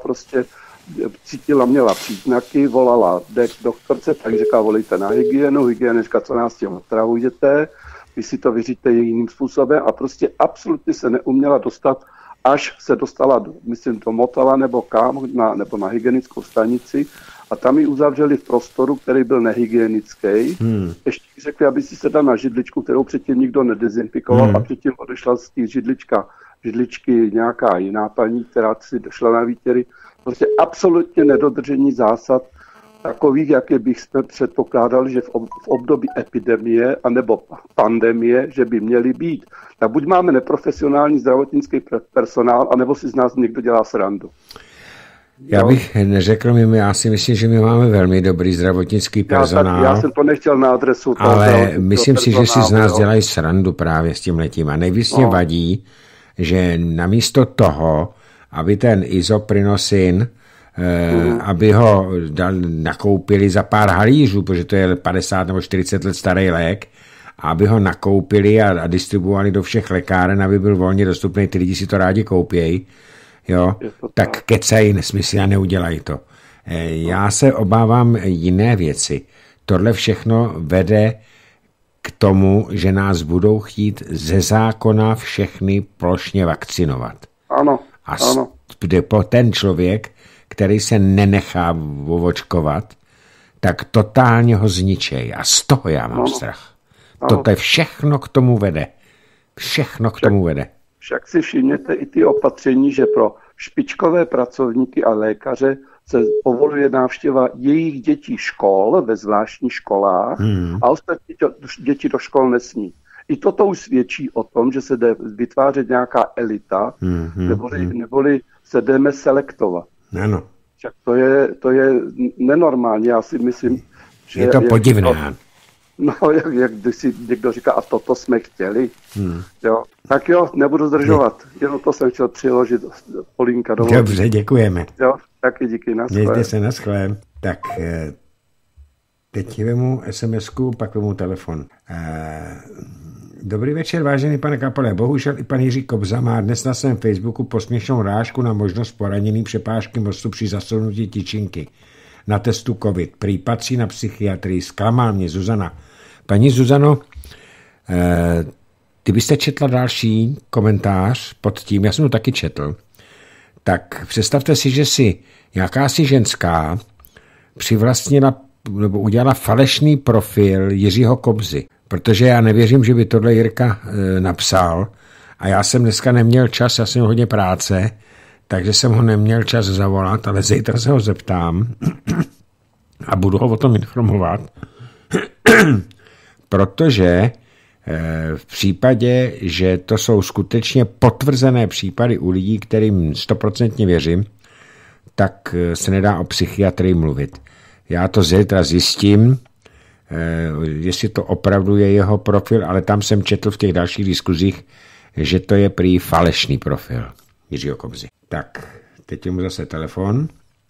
měla příznaky, volala doktorce, tak říká, volejte na hygienu, hygienička, co nás tím otravujete, vy si to vyříte jiným způsobem a prostě absolutně se neuměla dostat, až se dostala, myslím, do Motala nebo nebo na hygienickou stanici a tam ji uzavřeli v prostoru, který byl nehygienický. Ještě řekli, aby si se dala na židličku, kterou předtím nikdo nedezinfikoval a předtím odešla z té židličky nějaká jiná paní, která si došla na výtěry. Prostě absolutně nedodržení zásad takových, jaké bych jsme předpokládali, že v období epidemie anebo pandemie, že by měly být. Tak buď máme neprofesionální zdravotnický personál, anebo si z nás někdo dělá srandu. Já bych neřekl, já si myslím, že my máme velmi dobrý zdravotnický personál. Já jsem to nechtěl na adresu. Ale myslím si, že si z nás dělají srandu právě s tímhletím. A nejvíc mě vadí, že namísto toho, aby ten isoprinosin, aby ho nakoupili za pár halířů, protože to je 50 nebo 40 let starý lék, aby ho nakoupili a distribuovali do všech lékáren, aby byl volně dostupný, ty lidi si to rádi koupějí, jo, tak kecají nesmysly a neudělají to. Já se obávám jiné věci. Tohle všechno vede k tomu, že nás budou chtít ze zákona všechny plošně vakcinovat. Ano, a ten člověk, který se nenechá očkovat, tak totálně ho zničej. A z toho já mám strach. Toto je všechno k tomu vede. Všechno k tomu vede. Však si všimněte i ty opatření, že pro špičkové pracovníky a lékaře se povoluje návštěva jejich dětí škol ve zvláštních školách a ostatní děti do škol nesmí. I toto už svědčí o tom, že se jde vytvářet nějaká elita, neboli se jdeme selektovat. Ano. Však to je nenormální, já si myslím, že... Je to podivné. Jak si někdo říká, a toto jsme chtěli. Jo. Tak jo, nebudu zdržovat. Jenom to jsem chtěl přiložit, Polínka. Dobře, děkujeme. Jo, taky díky, naschle. Mějte se, naschle. Tak teď vemu SMS-ku, pak vemu telefon. Dobrý večer, vážený pane Kapale. Bohužel i pan Jiří Kobza má dnes na svém Facebooku posměšnou rážku na možnost poranění přepážky mostu při zasunutí tyčinky na testu COVID. Prý patří na psychiatrii. Zklamal mě Zuzana. Paní Zuzano, ty byste četla další komentář pod tím, já jsem to taky četl, tak představte si, že si jakási ženská přivlastnila nebo udělala falešný profil Jiřího Kobzy, protože já nevěřím, že by tohle Jirka napsal a já jsem dneska neměl čas, já jsem měl hodně práce, takže jsem ho neměl čas zavolat, ale zítra se ho zeptám a budu ho o tom informovat, protože v případě, že to jsou skutečně potvrzené případy u lidí, kterým 100% věřím, tak se nedá o psychiatrii mluvit. Já to zítra zjistím, jestli to opravdu je jeho profil, ale tam jsem četl v těch dalších diskuzích, že to je prý falešný profil Jiřího Kobzy. Tak, teď je mu zase telefon.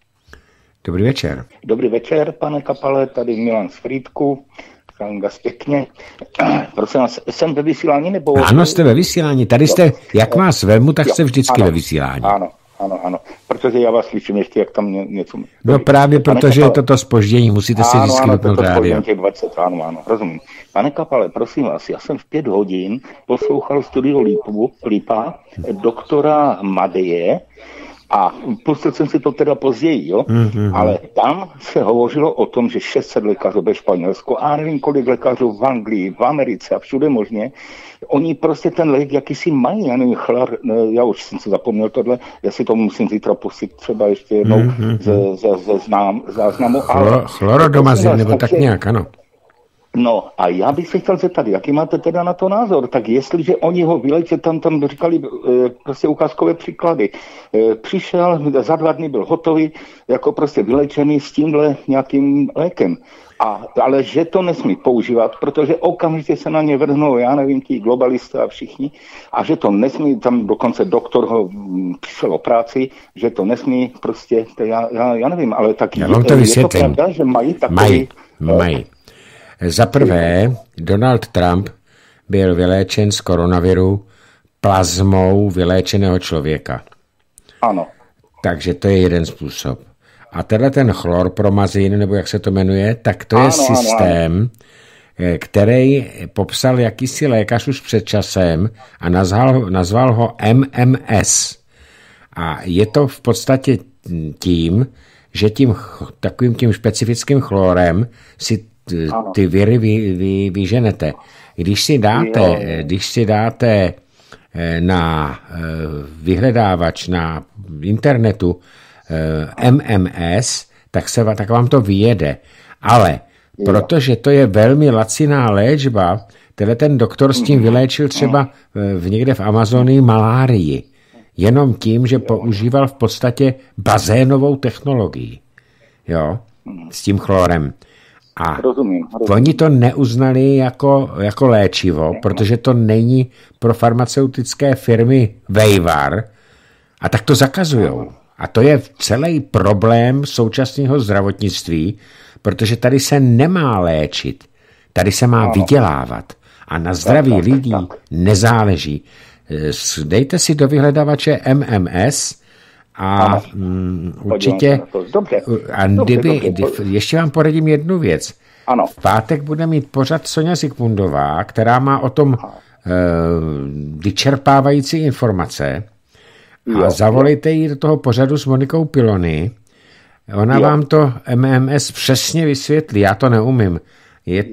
Dobrý večer. Dobrý večer, pane Kapale, tady Milan z Frýdku. Zdravím vás pěkně. Prosím vás, jsem ve vysílání nebo... Ano, jste ve vysílání. Tady jste, jak vás vemu, tak jste vždycky ve vysílání. Ano, protože já vás slyším ještě, jak tam něco... No právě protože je toto zpoždění, musíte si vždycky vypnout rádio. Ano, rozumím. Pane Kapale, prosím vás, já jsem v 5 hodin poslouchal Studio Lípa doktora Madeje a pustil jsem si to teda později, jo? Ale tam se hovořilo o tom, že 600 lékařů ve Španělsku a nevím kolik lékařů v Anglii, v Americe a všude možně, oni prostě ten lék jakýsi mají, já nevím, já už jsem si zapomněl tohle, já si to musím zítra pustit třeba ještě jednou ze záznamu. Chlorodomazin nebo tak nějak, ano. No a já bych se chtěl zeptat, jaký máte teda na to názor? Tak jestliže oni ho vylečili, tam říkali prostě ukázkové příklady. Přišel, za 2 dny byl hotový, jako prostě vylečený s tímhle nějakým lékem. Ale že to nesmí používat, protože okamžitě se na ně vrhnou, já nevím, ti globalisté a všichni, a že to nesmí, tam dokonce doktor ho přišel o práci, že to nesmí prostě, já nevím, ale taky je to pravda, že mají takový... Mají. Za prvé, Donald Trump byl vyléčen z koronaviru plazmou vyléčeného člověka. Ano. Takže to je jeden způsob. A tenhle ten chlorpromazin, nebo jak se to jmenuje, tak to je systém, který popsal jakýsi lékař už před časem a nazval ho MMS. A je to v podstatě tím, že takovým tím specifickým chlorem si ty viry vyženete. Když si dáte na vyhledávač na internetu MMS, tak vám to vyjede. Ale protože to je velmi laciná léčba, ten doktor s tím vyléčil třeba někde v Amazonii malárii. Jenom tím, že používal v podstatě bazénovou technologii. Jo? S tím chlorem. A rozumím. Oni to neuznali jako léčivo, protože to není pro farmaceutické firmy vejvar, a tak to zakazujou. A to je celý problém současného zdravotnictví, protože tady se nemá léčit, tady se má vydělávat a na zdraví lidí nezáleží. Dejte si do vyhledavače MMS a určitě... Dobře. A ještě vám poradím jednu věc. Ano. V pátek bude mít pořad Soňa Zikmundová, která má o tom vyčerpávající informace. A zavolejte ji do toho pořadu s Monikou Pilony. Ona vám to MMS přesně vysvětlí. Já to neumím. Je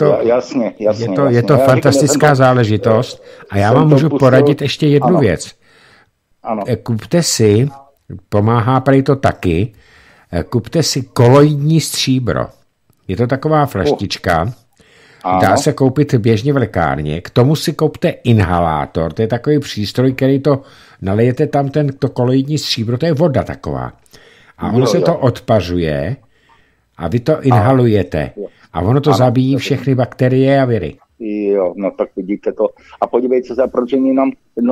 to fantastická záležitost. A já vám můžu poradit ještě jednu věc. Ano. Kupte si, pomáhá prý to taky, kupte si koloidní stříbro. Je to taková flaštička, dá se koupit běžně v lékárně, k tomu si koupte inhalátor, to je takový přístroj, který to nalijete tam to koloidní stříbro, to je voda taková. A ono se to odpařuje a vy to inhalujete. A ono to zabíjí všechny bakterie a viry. Jo, no tak vidíte to. A podívejte se, proč oni nám,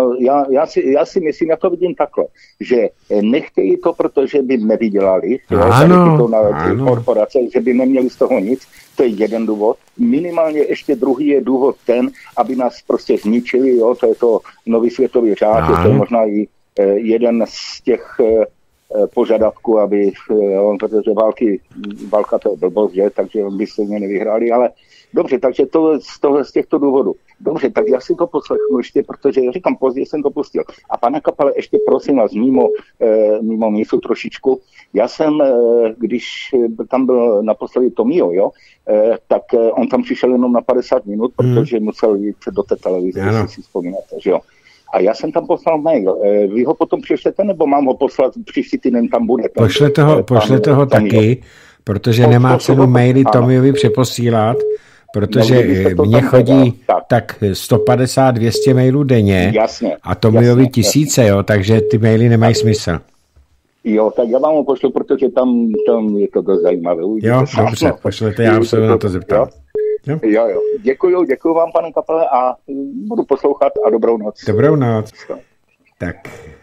já si myslím, já to vidím takhle, že nechtějí to, protože by nevydělali, ano. Korporace, že by neměli z toho nic, to je jeden důvod. Minimálně ještě druhý je důvod ten, aby nás prostě zničili, jo, to je to nový světový řád, to je možná i jeden z těch požadavků, aby, protože válka to je blbost, že, takže by se mě nevyhráli, ale dobře, takže to z těchto důvodů. Dobře, tak já si to poslechnu ještě, protože říkám, později jsem to pustil. A pane Kapale, ještě prosím vás, mimo mísu trošičku. Já jsem, když tam byl naposledy Tomio, jo, tak on tam přišel jenom na 50 minut, protože musel jít do té televize, jestli si vzpomínáte, že jo. A já jsem tam poslal mail. Vy ho potom přešlete, nebo mám ho poslat, příští týden tam bude? Pošlete ho taky, protože nemá cenu maily Tomiovi přeposílat, protože mně chodí tak 150-200 mailů denně a Tomiovi 1000, jo, takže ty maily nemají smysl. Jo, tak já vám ho pošlu, protože tam je to dost zajímavé. Jo, dobře, pošlete, já se na to zeptám. Jo. Děkuju vám, pane Kapale, a budu poslouchat a dobrou noc. Dobrou noc. Tak,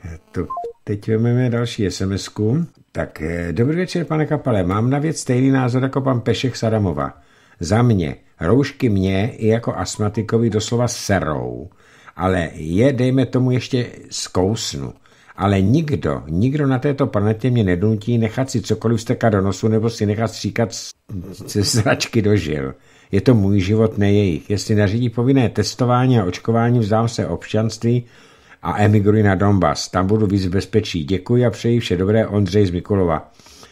teď vezmeme další SMS-ku. Tak, dobrý večer, pane Kapale. Mám na věc stejný názor jako pan Pešek Sadamova. Za mě, roušky mě i jako astmatikovi doslova serou, ale je, dejme tomu, ještě zkousnu. Ale nikdo na této planetě mě nedonutí nechat si cokoliv vstekat do nosu nebo si nechat stříkat ze zračky do žil. Je to můj život, ne jejich. Jestli nařídí povinné testování a očkování, vzdám se občanství a emigruji na Donbas. Tam budu víc v bezpečí. Děkuji a přeji vše dobré, Ondřej z Mikulova.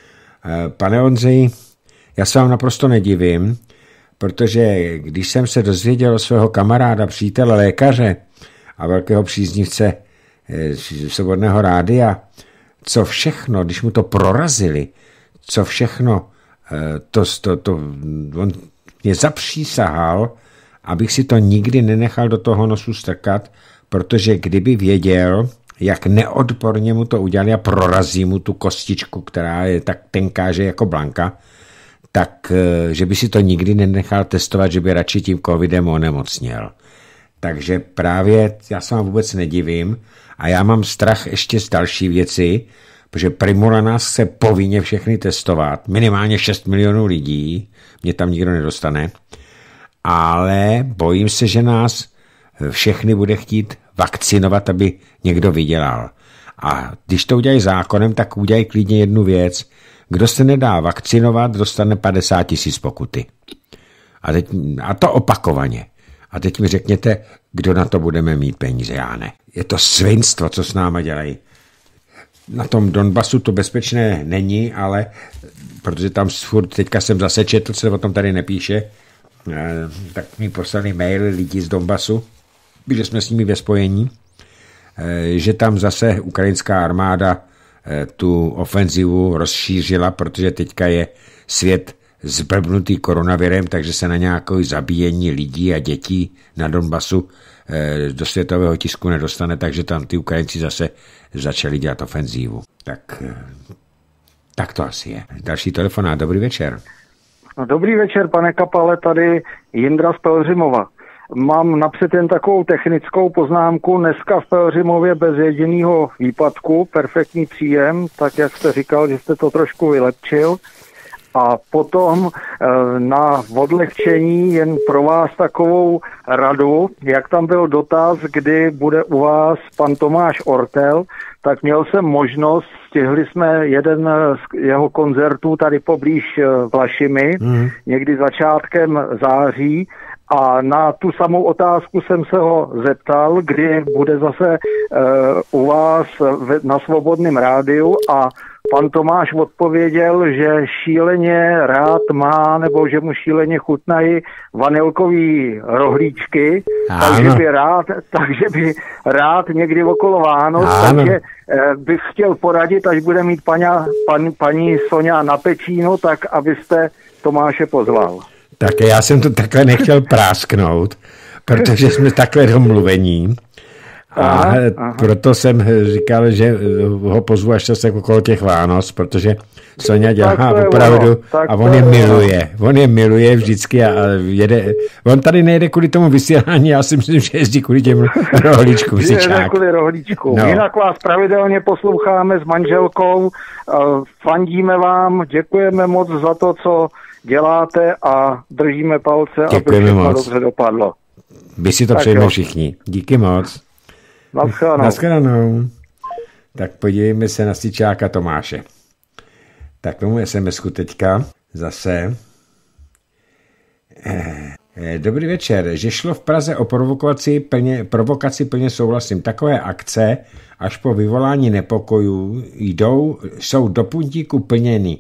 Pane Ondřej, já se vám naprosto nedivím, protože když jsem se dozvěděl svého kamaráda, přítele, lékaře a velkého příznivce Svobodného rádia, co všechno, když mu to prorazili, co všechno, on mě zapřísahal, abych si to nikdy nenechal do toho nosu strkat, protože kdyby věděl, jak neodporně mu to udělali a prorazí mu tu kostičku, která je tak tenká, že jako Blanka, tak že by si to nikdy nenechal testovat, že by radši tím covidem onemocněl. Takže právě já se vám vůbec nedivím a já mám strach ještě z další věci, protože Primula nás chce povinně všechny testovat, minimálně 6 milionů lidí, mě tam nikdo nedostane, ale bojím se, že nás všechny bude chtít vakcinovat, aby někdo vydělal. A když to udělají zákonem, tak udělají klidně jednu věc. Kdo se nedá vakcinovat, dostane 50 000 pokuty. A to opakovaně. A teď mi řekněte, kdo na to budeme mít peníze, já ne. Je to svinstvo, co s náma dělají. Na tom Donbasu to bezpečné není, ale protože tam furt, teďka jsem zase četl, se o tom tady nepíše, tak mi poslali mail lidi z Donbasu, že jsme s nimi ve spojení, že tam zase ukrajinská armáda tu ofenzivu rozšířila, protože teďka je svět zblbnutý koronavirem, takže se na nějaké zabíjení lidí a dětí na Donbasu do světového tisku nedostane, takže tam ty Ukrajinci zase začali dělat ofenzívu. Tak to asi je. Další telefonát, dobrý večer. No, dobrý večer, pane Kapale, tady Jindra z Pelhřimova. Mám napřed jen takovou technickou poznámku. Dneska v Pelhřimově bez jediného výpadku, perfektní příjem, tak jak jste říkal, že jste to trošku vylepšil. A potom na odlehčení jen pro vás takovou radu, jak tam byl dotaz, kdy bude u vás pan Tomáš Ortel, tak měl jsem možnost, stihli jsme jeden z jeho koncertů tady poblíž Vlašimi, někdy začátkem září, a na tu samou otázku jsem se ho zeptal, kdy bude zase u vás na Svobodném rádiu, a pan Tomáš odpověděl, že šíleně rád má, nebo že mu šíleně chutnají vanilkový rohlíčky, takže by rád někdy okolo Vánoc, takže bych chtěl poradit, až bude mít paní Soňa na Pečínu, tak abyste Tomáše pozval. Tak já jsem to takhle nechtěl prásknout, protože jsme takhle domluvení. A proto jsem říkal, že ho pozvu až zase okolo těch Vánoc, protože Soňa dělá opravdu a on je miluje vždycky a jede. On tady nejde kvůli tomu vysílání, já si myslím, že jezdí kvůli těm rohlíčkům. Jede kvůli rohlíčkům. No. Jinak vás pravidelně posloucháme s manželkou, fandíme vám, děkujeme moc za to, co děláte, a držíme palce, aby všechno dobře dopadlo. Vy si to přejeme všichni. Díky moc. Naschledanou. Tak podívejme se na styčáka Tomáše. Tak tomu SMS-ku teďka zase. Dobrý večer. Že šlo v Praze o provokaci plně souhlasím. Takové akce až po vyvolání nepokojů jsou do puntíku plněny.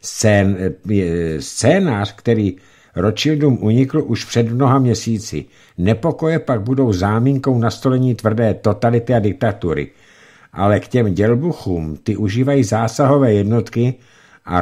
Scénář, který Rothschildům unikl už před mnoha měsíci. Nepokoje pak budou zámínkou nastolení tvrdé totality a diktatury. Ale k těm dělbuchům ty užívají zásahové jednotky a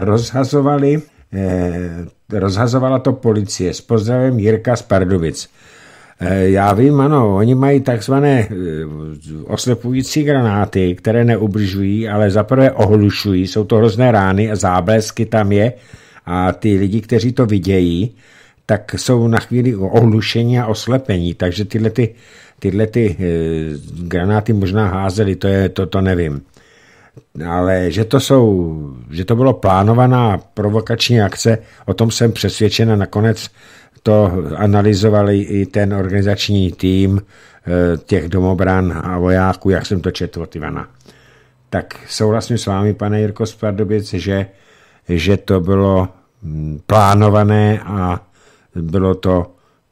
rozhazovala to policie. S pozdravem Jirka z Pardubic. Já vím, ano, oni mají takzvané oslepující granáty, které neubližují, ale zaprvé ohlušují, jsou to hrozné rány a záblesky tam je, a ty lidi, kteří to vidějí, tak jsou na chvíli ohlušení a oslepení, takže tyhle granáty možná házeli, to nevím. Ale že to bylo plánovaná provokační akce, o tom jsem přesvědčen, a nakonec to analyzovali i ten organizační tým těch domobran a vojáků, jak jsem to četl od Ivana. Tak souhlasím s vámi, pane Jirko z Pardubic, že to bylo plánované a bylo to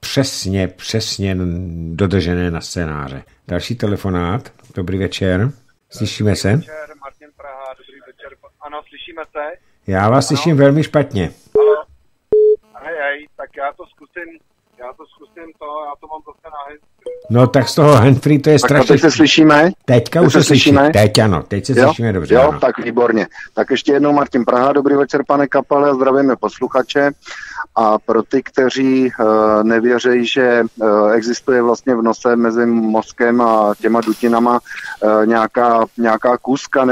přesně dodržené na scénáře. Další telefonát. Dobrý večer. Slyšíme se? Dobrý večer, Martin Praha, dobrý večer. Ano, slyšíme se? Já vás slyším velmi špatně. Halo. Hej, tak já to zkusím, já to mám zase na handsfree. No tak z toho handsfree to je strašně. Tak teď se slyšíme? Teďka už se slyšíme? Teď ano, teď se slyšíme dobře. Jo, ano. Tak výborně. Tak ještě jednou Martin Praha, dobrý večer, pane Kapale, zdravíme posluchače. A pro ty, kteří nevěří, že existuje vlastně v nose mezi mozkem a těma dutinama nějaká kůzka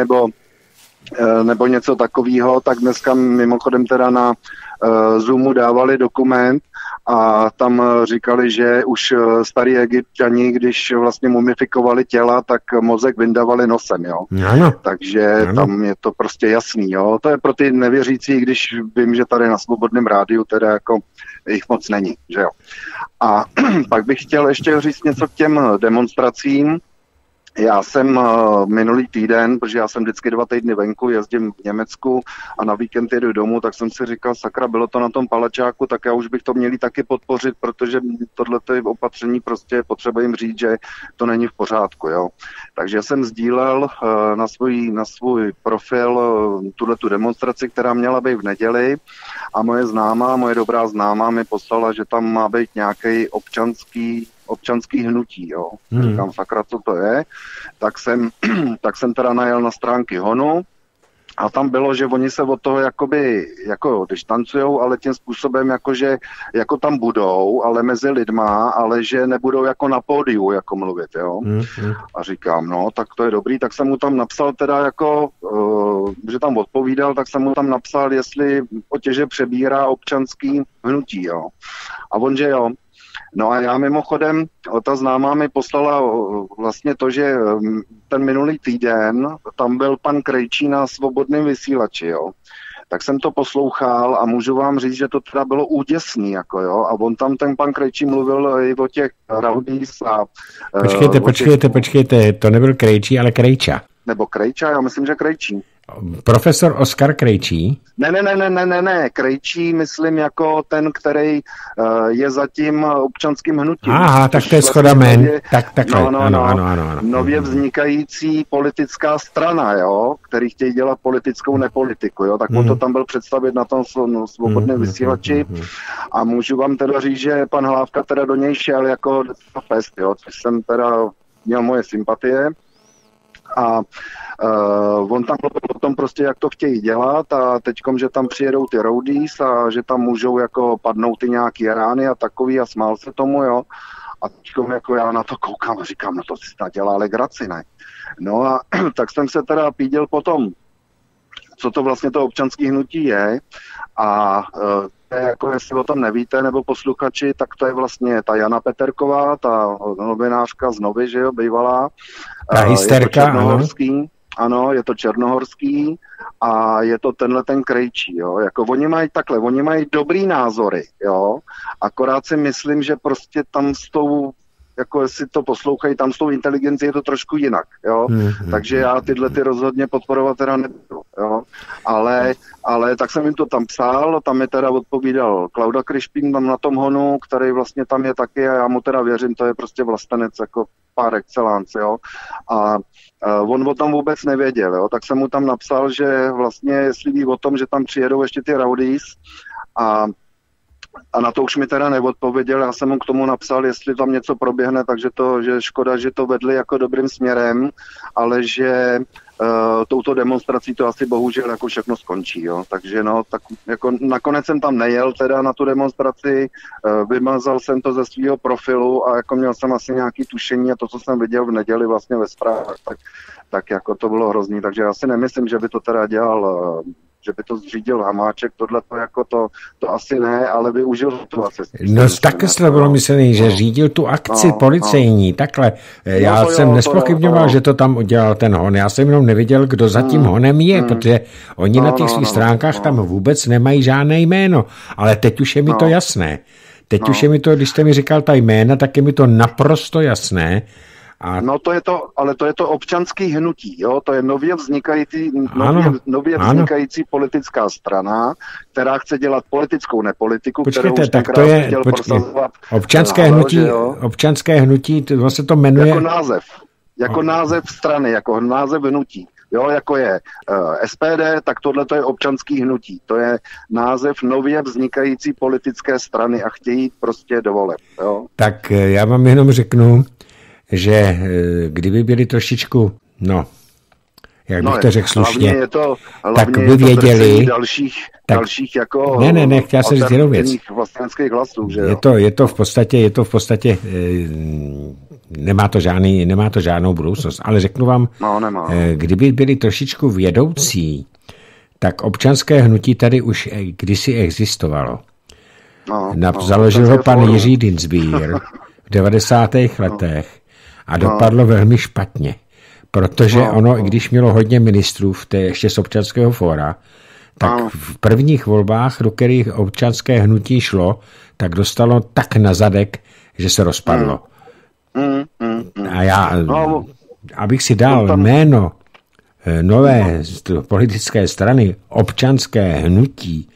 nebo něco takového, tak dneska mimochodem teda na Zoomu dávali dokument a tam říkali, že už starý Egypťani, když vlastně mumifikovali těla, tak mozek vyndavali nosem, jo. Ano. Takže ano. Tam je to prostě jasný, jo. To je pro ty nevěřící, když vím, že tady na Svobodném rádiu teda jako jich moc není, že jo. A pak bych chtěl ještě říct něco k těm demonstracím. Já jsem minulý týden, protože já jsem vždycky 2 týdny venku, jezdím v Německu a na víkend jedu domů, tak jsem si říkal, sakra, bylo to na tom palačáku, tak já už bych to měli taky podpořit, protože tohleto opatření prostě potřeba jim říct, že to není v pořádku, jo. Takže jsem sdílel na svůj profil tuhletu demonstraci, která měla být v neděli, a moje dobrá známá mi poslala, že tam má být nějaký občanský hnutí, jo. Říkám, sakra, co to je? Tak jsem teda najel na stránky Honu a tam bylo, že oni se od toho jako distancujou, ale tím způsobem, jako tam budou, ale mezi lidma, ale že nebudou jako na pódiu, jako mluvit, jo. A říkám, no, tak to je dobrý, tak jsem mu tam napsal teda že tam odpovídal, tak jsem mu tam napsal, jestli otěže přebírá občanský hnutí, jo. A on, že jo. No a já mimochodem, ta známá mi poslala vlastně to, že ten minulý týden tam byl pan Krejčí na Svobodném vysílači, jo. tak jsem to poslouchal a můžu vám říct, že to teda bylo úděsný, jako jo, a on tam, ten pan Krejčí mluvil i o těch rowdies a... Počkejte, to nebyl Krejčí, ale Krejča. Nebo Krejča, já myslím, že Krejčí. Profesor Oskar Krejčí? Ne, Krejčí myslím jako ten, který je za tím občanským hnutím. Aha, tak to je shoda jmen. Ano. Nově vznikající politická strana, jo, který chtějí dělat politickou nepolitiku, jo, tak on to tam byl představit na tom svobodném vysílači a můžu vám teda říct, že pan Hlávka teda do něj šel jako fest, jo, což jsem teda měl moje sympatie. A on tam mluvil o tom prostě, jak to chtějí dělat a teďkom, že tam přijedou ty roadies a že tam můžou jako padnout ty nějaký rány a takový a smál se tomu, jo. A teďkom jako já na to koukám a říkám, no to si snad dělá legraci, ne? No a tak jsem se teda píděl potom, co to vlastně to občanské hnutí je a jako jestli o tom nevíte, nebo posluchači, tak to je vlastně ta Jana Peterková, ta novinářka z Novy, že jo, bývalá. Ta hysterka, ano, je to černohorský a je to tenhle ten Krejčí, jo, jako oni mají dobrý názory, jo, akorát si myslím, že prostě tam s tou, jako jestli to poslouchají, tam s tou inteligencí je to trošku jinak, jo, takže já tyhle ty rozhodně podporovat teda nebudu, jo, ale tak jsem jim to tam psal, tam mi teda odpovídal Klauda Krišpín tam na tom honu, který vlastně tam je taky a já mu teda věřím, to je prostě vlastenec jako par excellence, jo, a on o tom vůbec nevěděl, jo, tak jsem mu tam napsal, že vlastně jestli ví o tom, že tam přijedou ještě ty rowdies a na to už mi teda neodpověděl, já jsem mu k tomu napsal, jestli tam něco proběhne, takže že škoda, že to vedli jako dobrým směrem, ale že touto demonstrací to asi bohužel jako všechno skončí, jo. Takže no, tak jako nakonec jsem tam nejel teda na tu demonstraci, vymazal jsem to ze svého profilu a jako měl jsem asi nějaký tušení a to, co jsem viděl v neděli vlastně ve zprávách, tak jako to bylo hrozný, takže já si nemyslím, že by to teda dělal že by to zřídil Hamáček, tohle to jako to asi ne, ale využil situaci. No takhle to bylo myslený, že řídil tu akci policejní, takhle. Já jsem nespochybňoval, že to tam udělal ten hon, já jsem jenom neviděl, kdo za tím honem je, protože oni na těch svých stránkách tam vůbec nemají žádné jméno, ale teď už je mi to jasné. Teď už je mi to, když jste mi říkal ta jména, tak je mi to naprosto jasné. No to je to občanský hnutí, jo, to je nově vznikající politická strana, která chce dělat politickou nepolitiku, kterou už tenkrát chtěl prosazovat. Občanské hnutí, to se to jmenuje... Jako název strany, jako název hnutí. Jo, jako je SPD, tak tohle to je občanský hnutí. To je název nově vznikající politické strany a chtějí prostě do voleb. Jo. Tak já vám jenom řeknu, že kdyby byli trošičku, jak bych to řekl slušně, tak by věděli... Dalších jako... Ne, chtěl jsem říct jenom věc. Vlastenských hlasů, že jo? Je to v podstatě nemá to žádnou budoucnost, ale řeknu vám, kdyby byli trošičku vědoucí, tak občanské hnutí tady už kdysi existovalo. Založil ho pan Jiří Dienstbier v 90. letech a dopadlo velmi špatně, protože ono, i když mělo hodně ministrů ještě z občanského fóra, tak v prvních volbách, do kterých občanské hnutí šlo, tak dostalo tak na zadek, že se rozpadlo. A já, abych si dal jméno nové politické strany, občanské hnutí,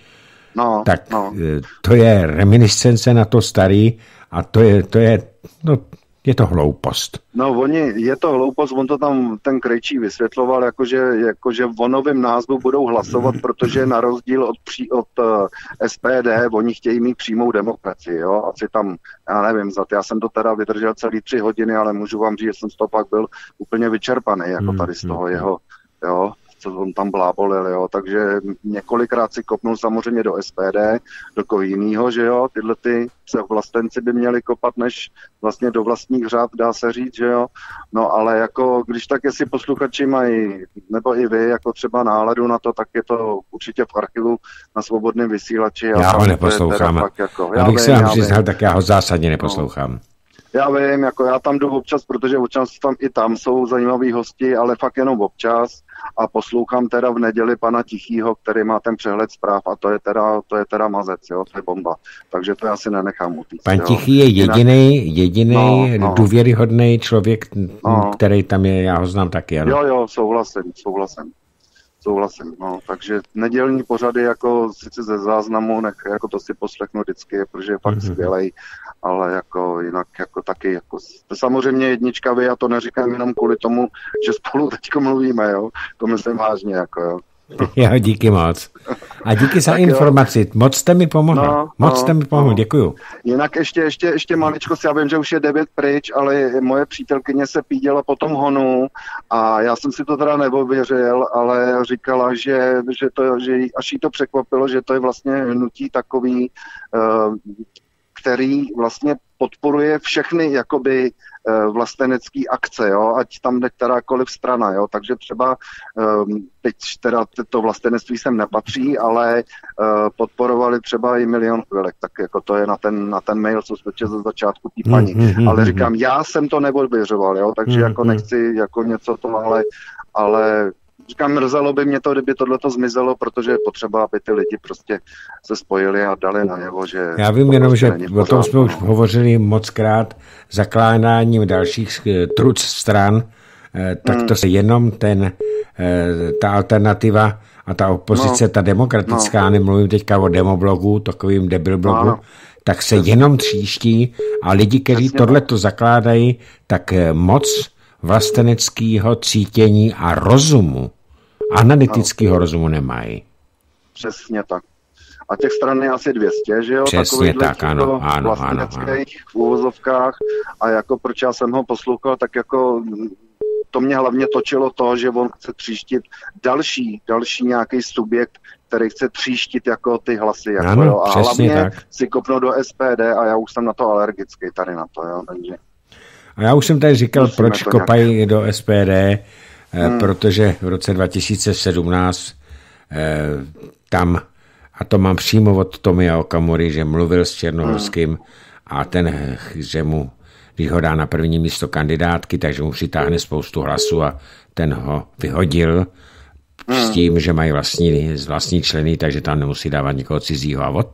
to je reminiscence na to starý a je to hloupost. Je to hloupost, on to tam ten Krejčí vysvětloval, jakože o novém názvu budou hlasovat, protože na rozdíl od SPD, oni chtějí mít přímou demokracii, jo, asi tam, já nevím, já jsem to teda vydržel celý 3 hodiny, ale můžu vám říct, že jsem z toho pak byl úplně vyčerpaný, jako tady z toho jeho, jo, co on tam blábolil, jo, takže několikrát si kopnul samozřejmě do SPD, do koho jinýho, že jo, tyhle ty vlastenci by měli kopat, než vlastně do vlastních řád, dá se říct, že jo, no ale jako, když tak jestli posluchači mají, nebo i vy, jako třeba náladu na to, tak je to určitě v archivu na Svobodném vysílači. Já ho neposlouchám. Abych se vám přiznal, tak já ho zásadně neposlouchám. Já vím, jako já tam jdu občas, protože občas tam jsou zajímaví hosti, ale fakt jenom občas a poslouchám teda v neděli pana Tichýho, který má ten přehled zpráv a to je teda mazec, jo, to je bomba. Takže to já si nenechám utíct. Pan Tichý je jediný důvěryhodný člověk, který tam je, já ho znám taky, ano. Jo, souhlasím, no, takže nedělní pořady jako sice ze záznamu, jako to si poslechnu vždycky, protože je fakt skvělej, ale jako jinak jako taky, jako samozřejmě jednička vy, já to neříkám jenom kvůli tomu, že spolu teďko mluvíme, jo, to myslím vážně, jako jo. Jo, díky moc. A díky za informaci. Moc jste mi pomohl. Děkuju. Jinak ještě maličko, já vím, že už je 9 pryč, ale moje přítelkyně se píděla po tom honu a já jsem si to teda neověřil, ale říkala, že až jí to překvapilo, že to je vlastně hnutí takový, který vlastně podporuje všechny jakoby vlastenecký akce, jo, ať tam jde kterákoliv strana, jo, takže třeba teď teda to vlastenectví sem nepatří, ale podporovali třeba i Milion chvilek, tak jako to je na ten mail, co jsme ze začátku té paní, ale říkám, já jsem to neodvěřoval, jo, takže jako nechci jako něco to, ale říkám, mrzelo by mě to, kdyby tohleto zmizelo, protože je potřeba, aby ty lidi prostě se spojili a dali najevo, že... Já vím jenom, že o tom jsme už hovořili mockrát, zakládáním dalších truc stran, tak to se jenom ta alternativa a ta opozice, ta demokratická, nemluvím teďka o demoblogu, takovým debilblogu, tak se jenom tříští a lidi, kteří tohleto zakládají, tak moc vlasteneckého cítění a rozumu, analytického rozumu nemají. Přesně tak. A těch stran je asi 200, že jo? Přesně tak, ano. V úvozovkách a jako proč já jsem ho poslouchal, tak jako to mě hlavně točilo to, že on chce tříštit další nějaký subjekt, který chce tříštit jako ty hlasy. Jako, ano, jo? A hlavně tak. Si kopnou do SPD a já už jsem na to alergický tady na to, jo? Takže... A já už jsem tady říkal, proč kopají do SPD, protože v roce 2017 tam, a to mám přímo od Tomia Okamury, že mluvil s Černohorským a ten, že mu, když ho dá na první místo kandidátky, takže mu přitáhne spoustu hlasů a ten ho vyhodil s tím, že mají vlastní členy, takže tam nemusí dávat nikoho cizího. A od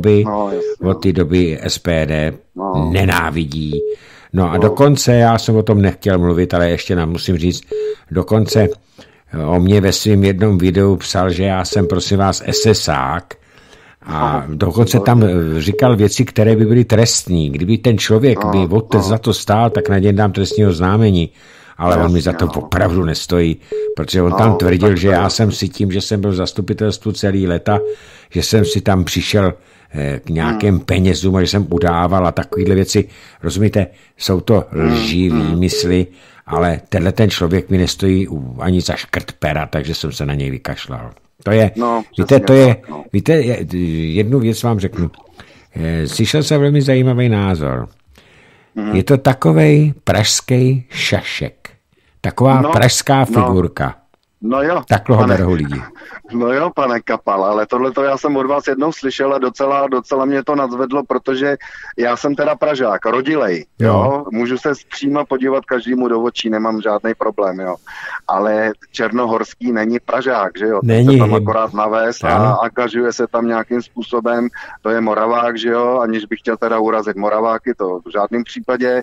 té doby SPD nenávidí. No a dokonce, já jsem o tom nechtěl mluvit, ale ještě nám musím říct, dokonce o mě ve svém jednom videu psal, že já jsem, prosím vás, SSák a dokonce tam říkal věci, které by byly trestní. Kdyby ten člověk by za to stál, tak na něm dám trestního oznámení, ale on mi za to opravdu nestojí, protože on tam tvrdil, že já jsem si tím, že jsem byl v zastupitelstvu celý léta, že jsem si tam přišel k nějakým penězům a že jsem udával a takovýhle věci. Rozumíte, jsou to lží, výmysly, ale tenhle ten člověk mi nestojí ani za škrt pera, takže jsem se na něj vykašlal. To je, víte, jednu věc vám řeknu. Slyšel jsem velmi zajímavý názor. Je to takovej pražský šašek. Taková pražská figurka. No jo. Takhle ho berou lidi. No jo, pane Kapal, ale tohleto já jsem od vás jednou slyšel a docela mě to nadzvedlo, protože já jsem teda Pražák, rodilej, jo. Můžu se přímo podívat každému do očí, nemám žádný problém, jo. Ale Černohorský není Pražák, že jo. Není. Se tam akorát navést a angažuje se tam nějakým způsobem, to je Moravák, že jo, aniž bych chtěl teda urazit Moraváky, to v žádném případě,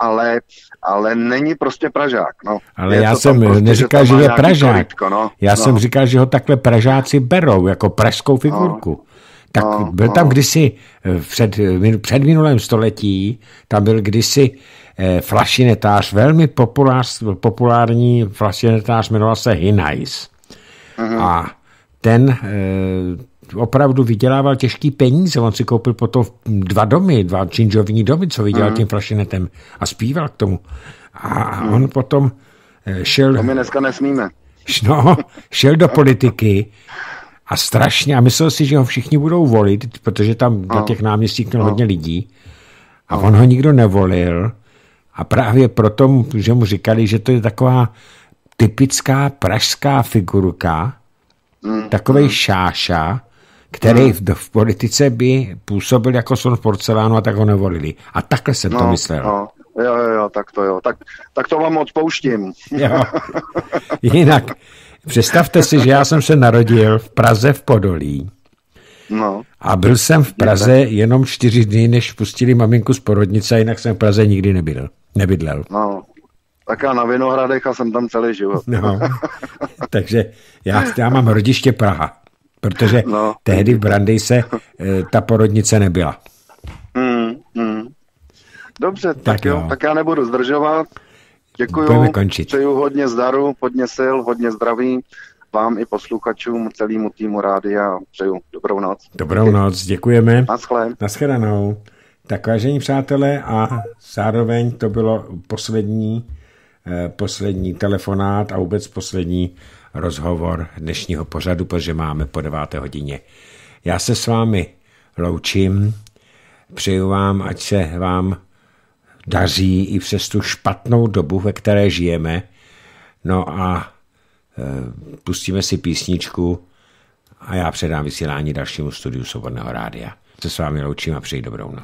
ale není prostě Pražák, no. Ale já jsem prostě, neříkal, že je Pražák. Korytko, já jsem říkal, že ho takhle Pražáci berou jako pražskou figurku. Tak byl tam kdysi před minulém století, tam byl kdysi flašinetář, velmi populární flašinetář, jmenoval se Hinajs. A ten opravdu vydělával těžký peníze. On si koupil potom 2 činžovní domy, co vydělal tím flašinetem a zpíval k tomu. A on potom šel... To my dneska nesmíme. No, šel do politiky a strašně, a myslel si, že ho všichni budou volit, protože tam na těch náměstích měl hodně lidí a on ho nikdo nevolil a právě proto, že mu říkali, že to je taková typická pražská figurka, takovej šáša, který v politice by působil jako slon v porcelánu a tak ho nevolili. A takhle jsem to myslel. Jo, tak to jo. Tak to vám odpouštím. Jo. Jinak, představte si, že já jsem se narodil v Praze v Podolí. No. A byl jsem v Praze jenom 4 dny, než pustili maminku z porodnice, a jinak jsem v Praze nikdy nebydlel. No, tak já na Vinohradech a jsem tam celý život. No. Takže já mám rodiště Praha, protože tehdy v Brandejse ta porodnice nebyla. Dobře, tak jo. Tak já nebudu zdržovat. Děkuju, přeju hodně zdaru, hodně sil, hodně zdraví vám i posluchačům, celému týmu rádia. Přeju dobrou noc. Dobrou noc, děkujeme. Naschledanou. Tak vážení přátelé, a zároveň to bylo poslední telefonát a vůbec poslední rozhovor dnešního pořadu, protože máme po 9. hodině. Já se s vámi loučím, přeju vám, ať se vám daří i přes tu špatnou dobu, ve které žijeme. No a pustíme si písničku a já předám vysílání dalšímu studiu Svobodného rádia. Se s vámi loučím a přeji dobrou noc.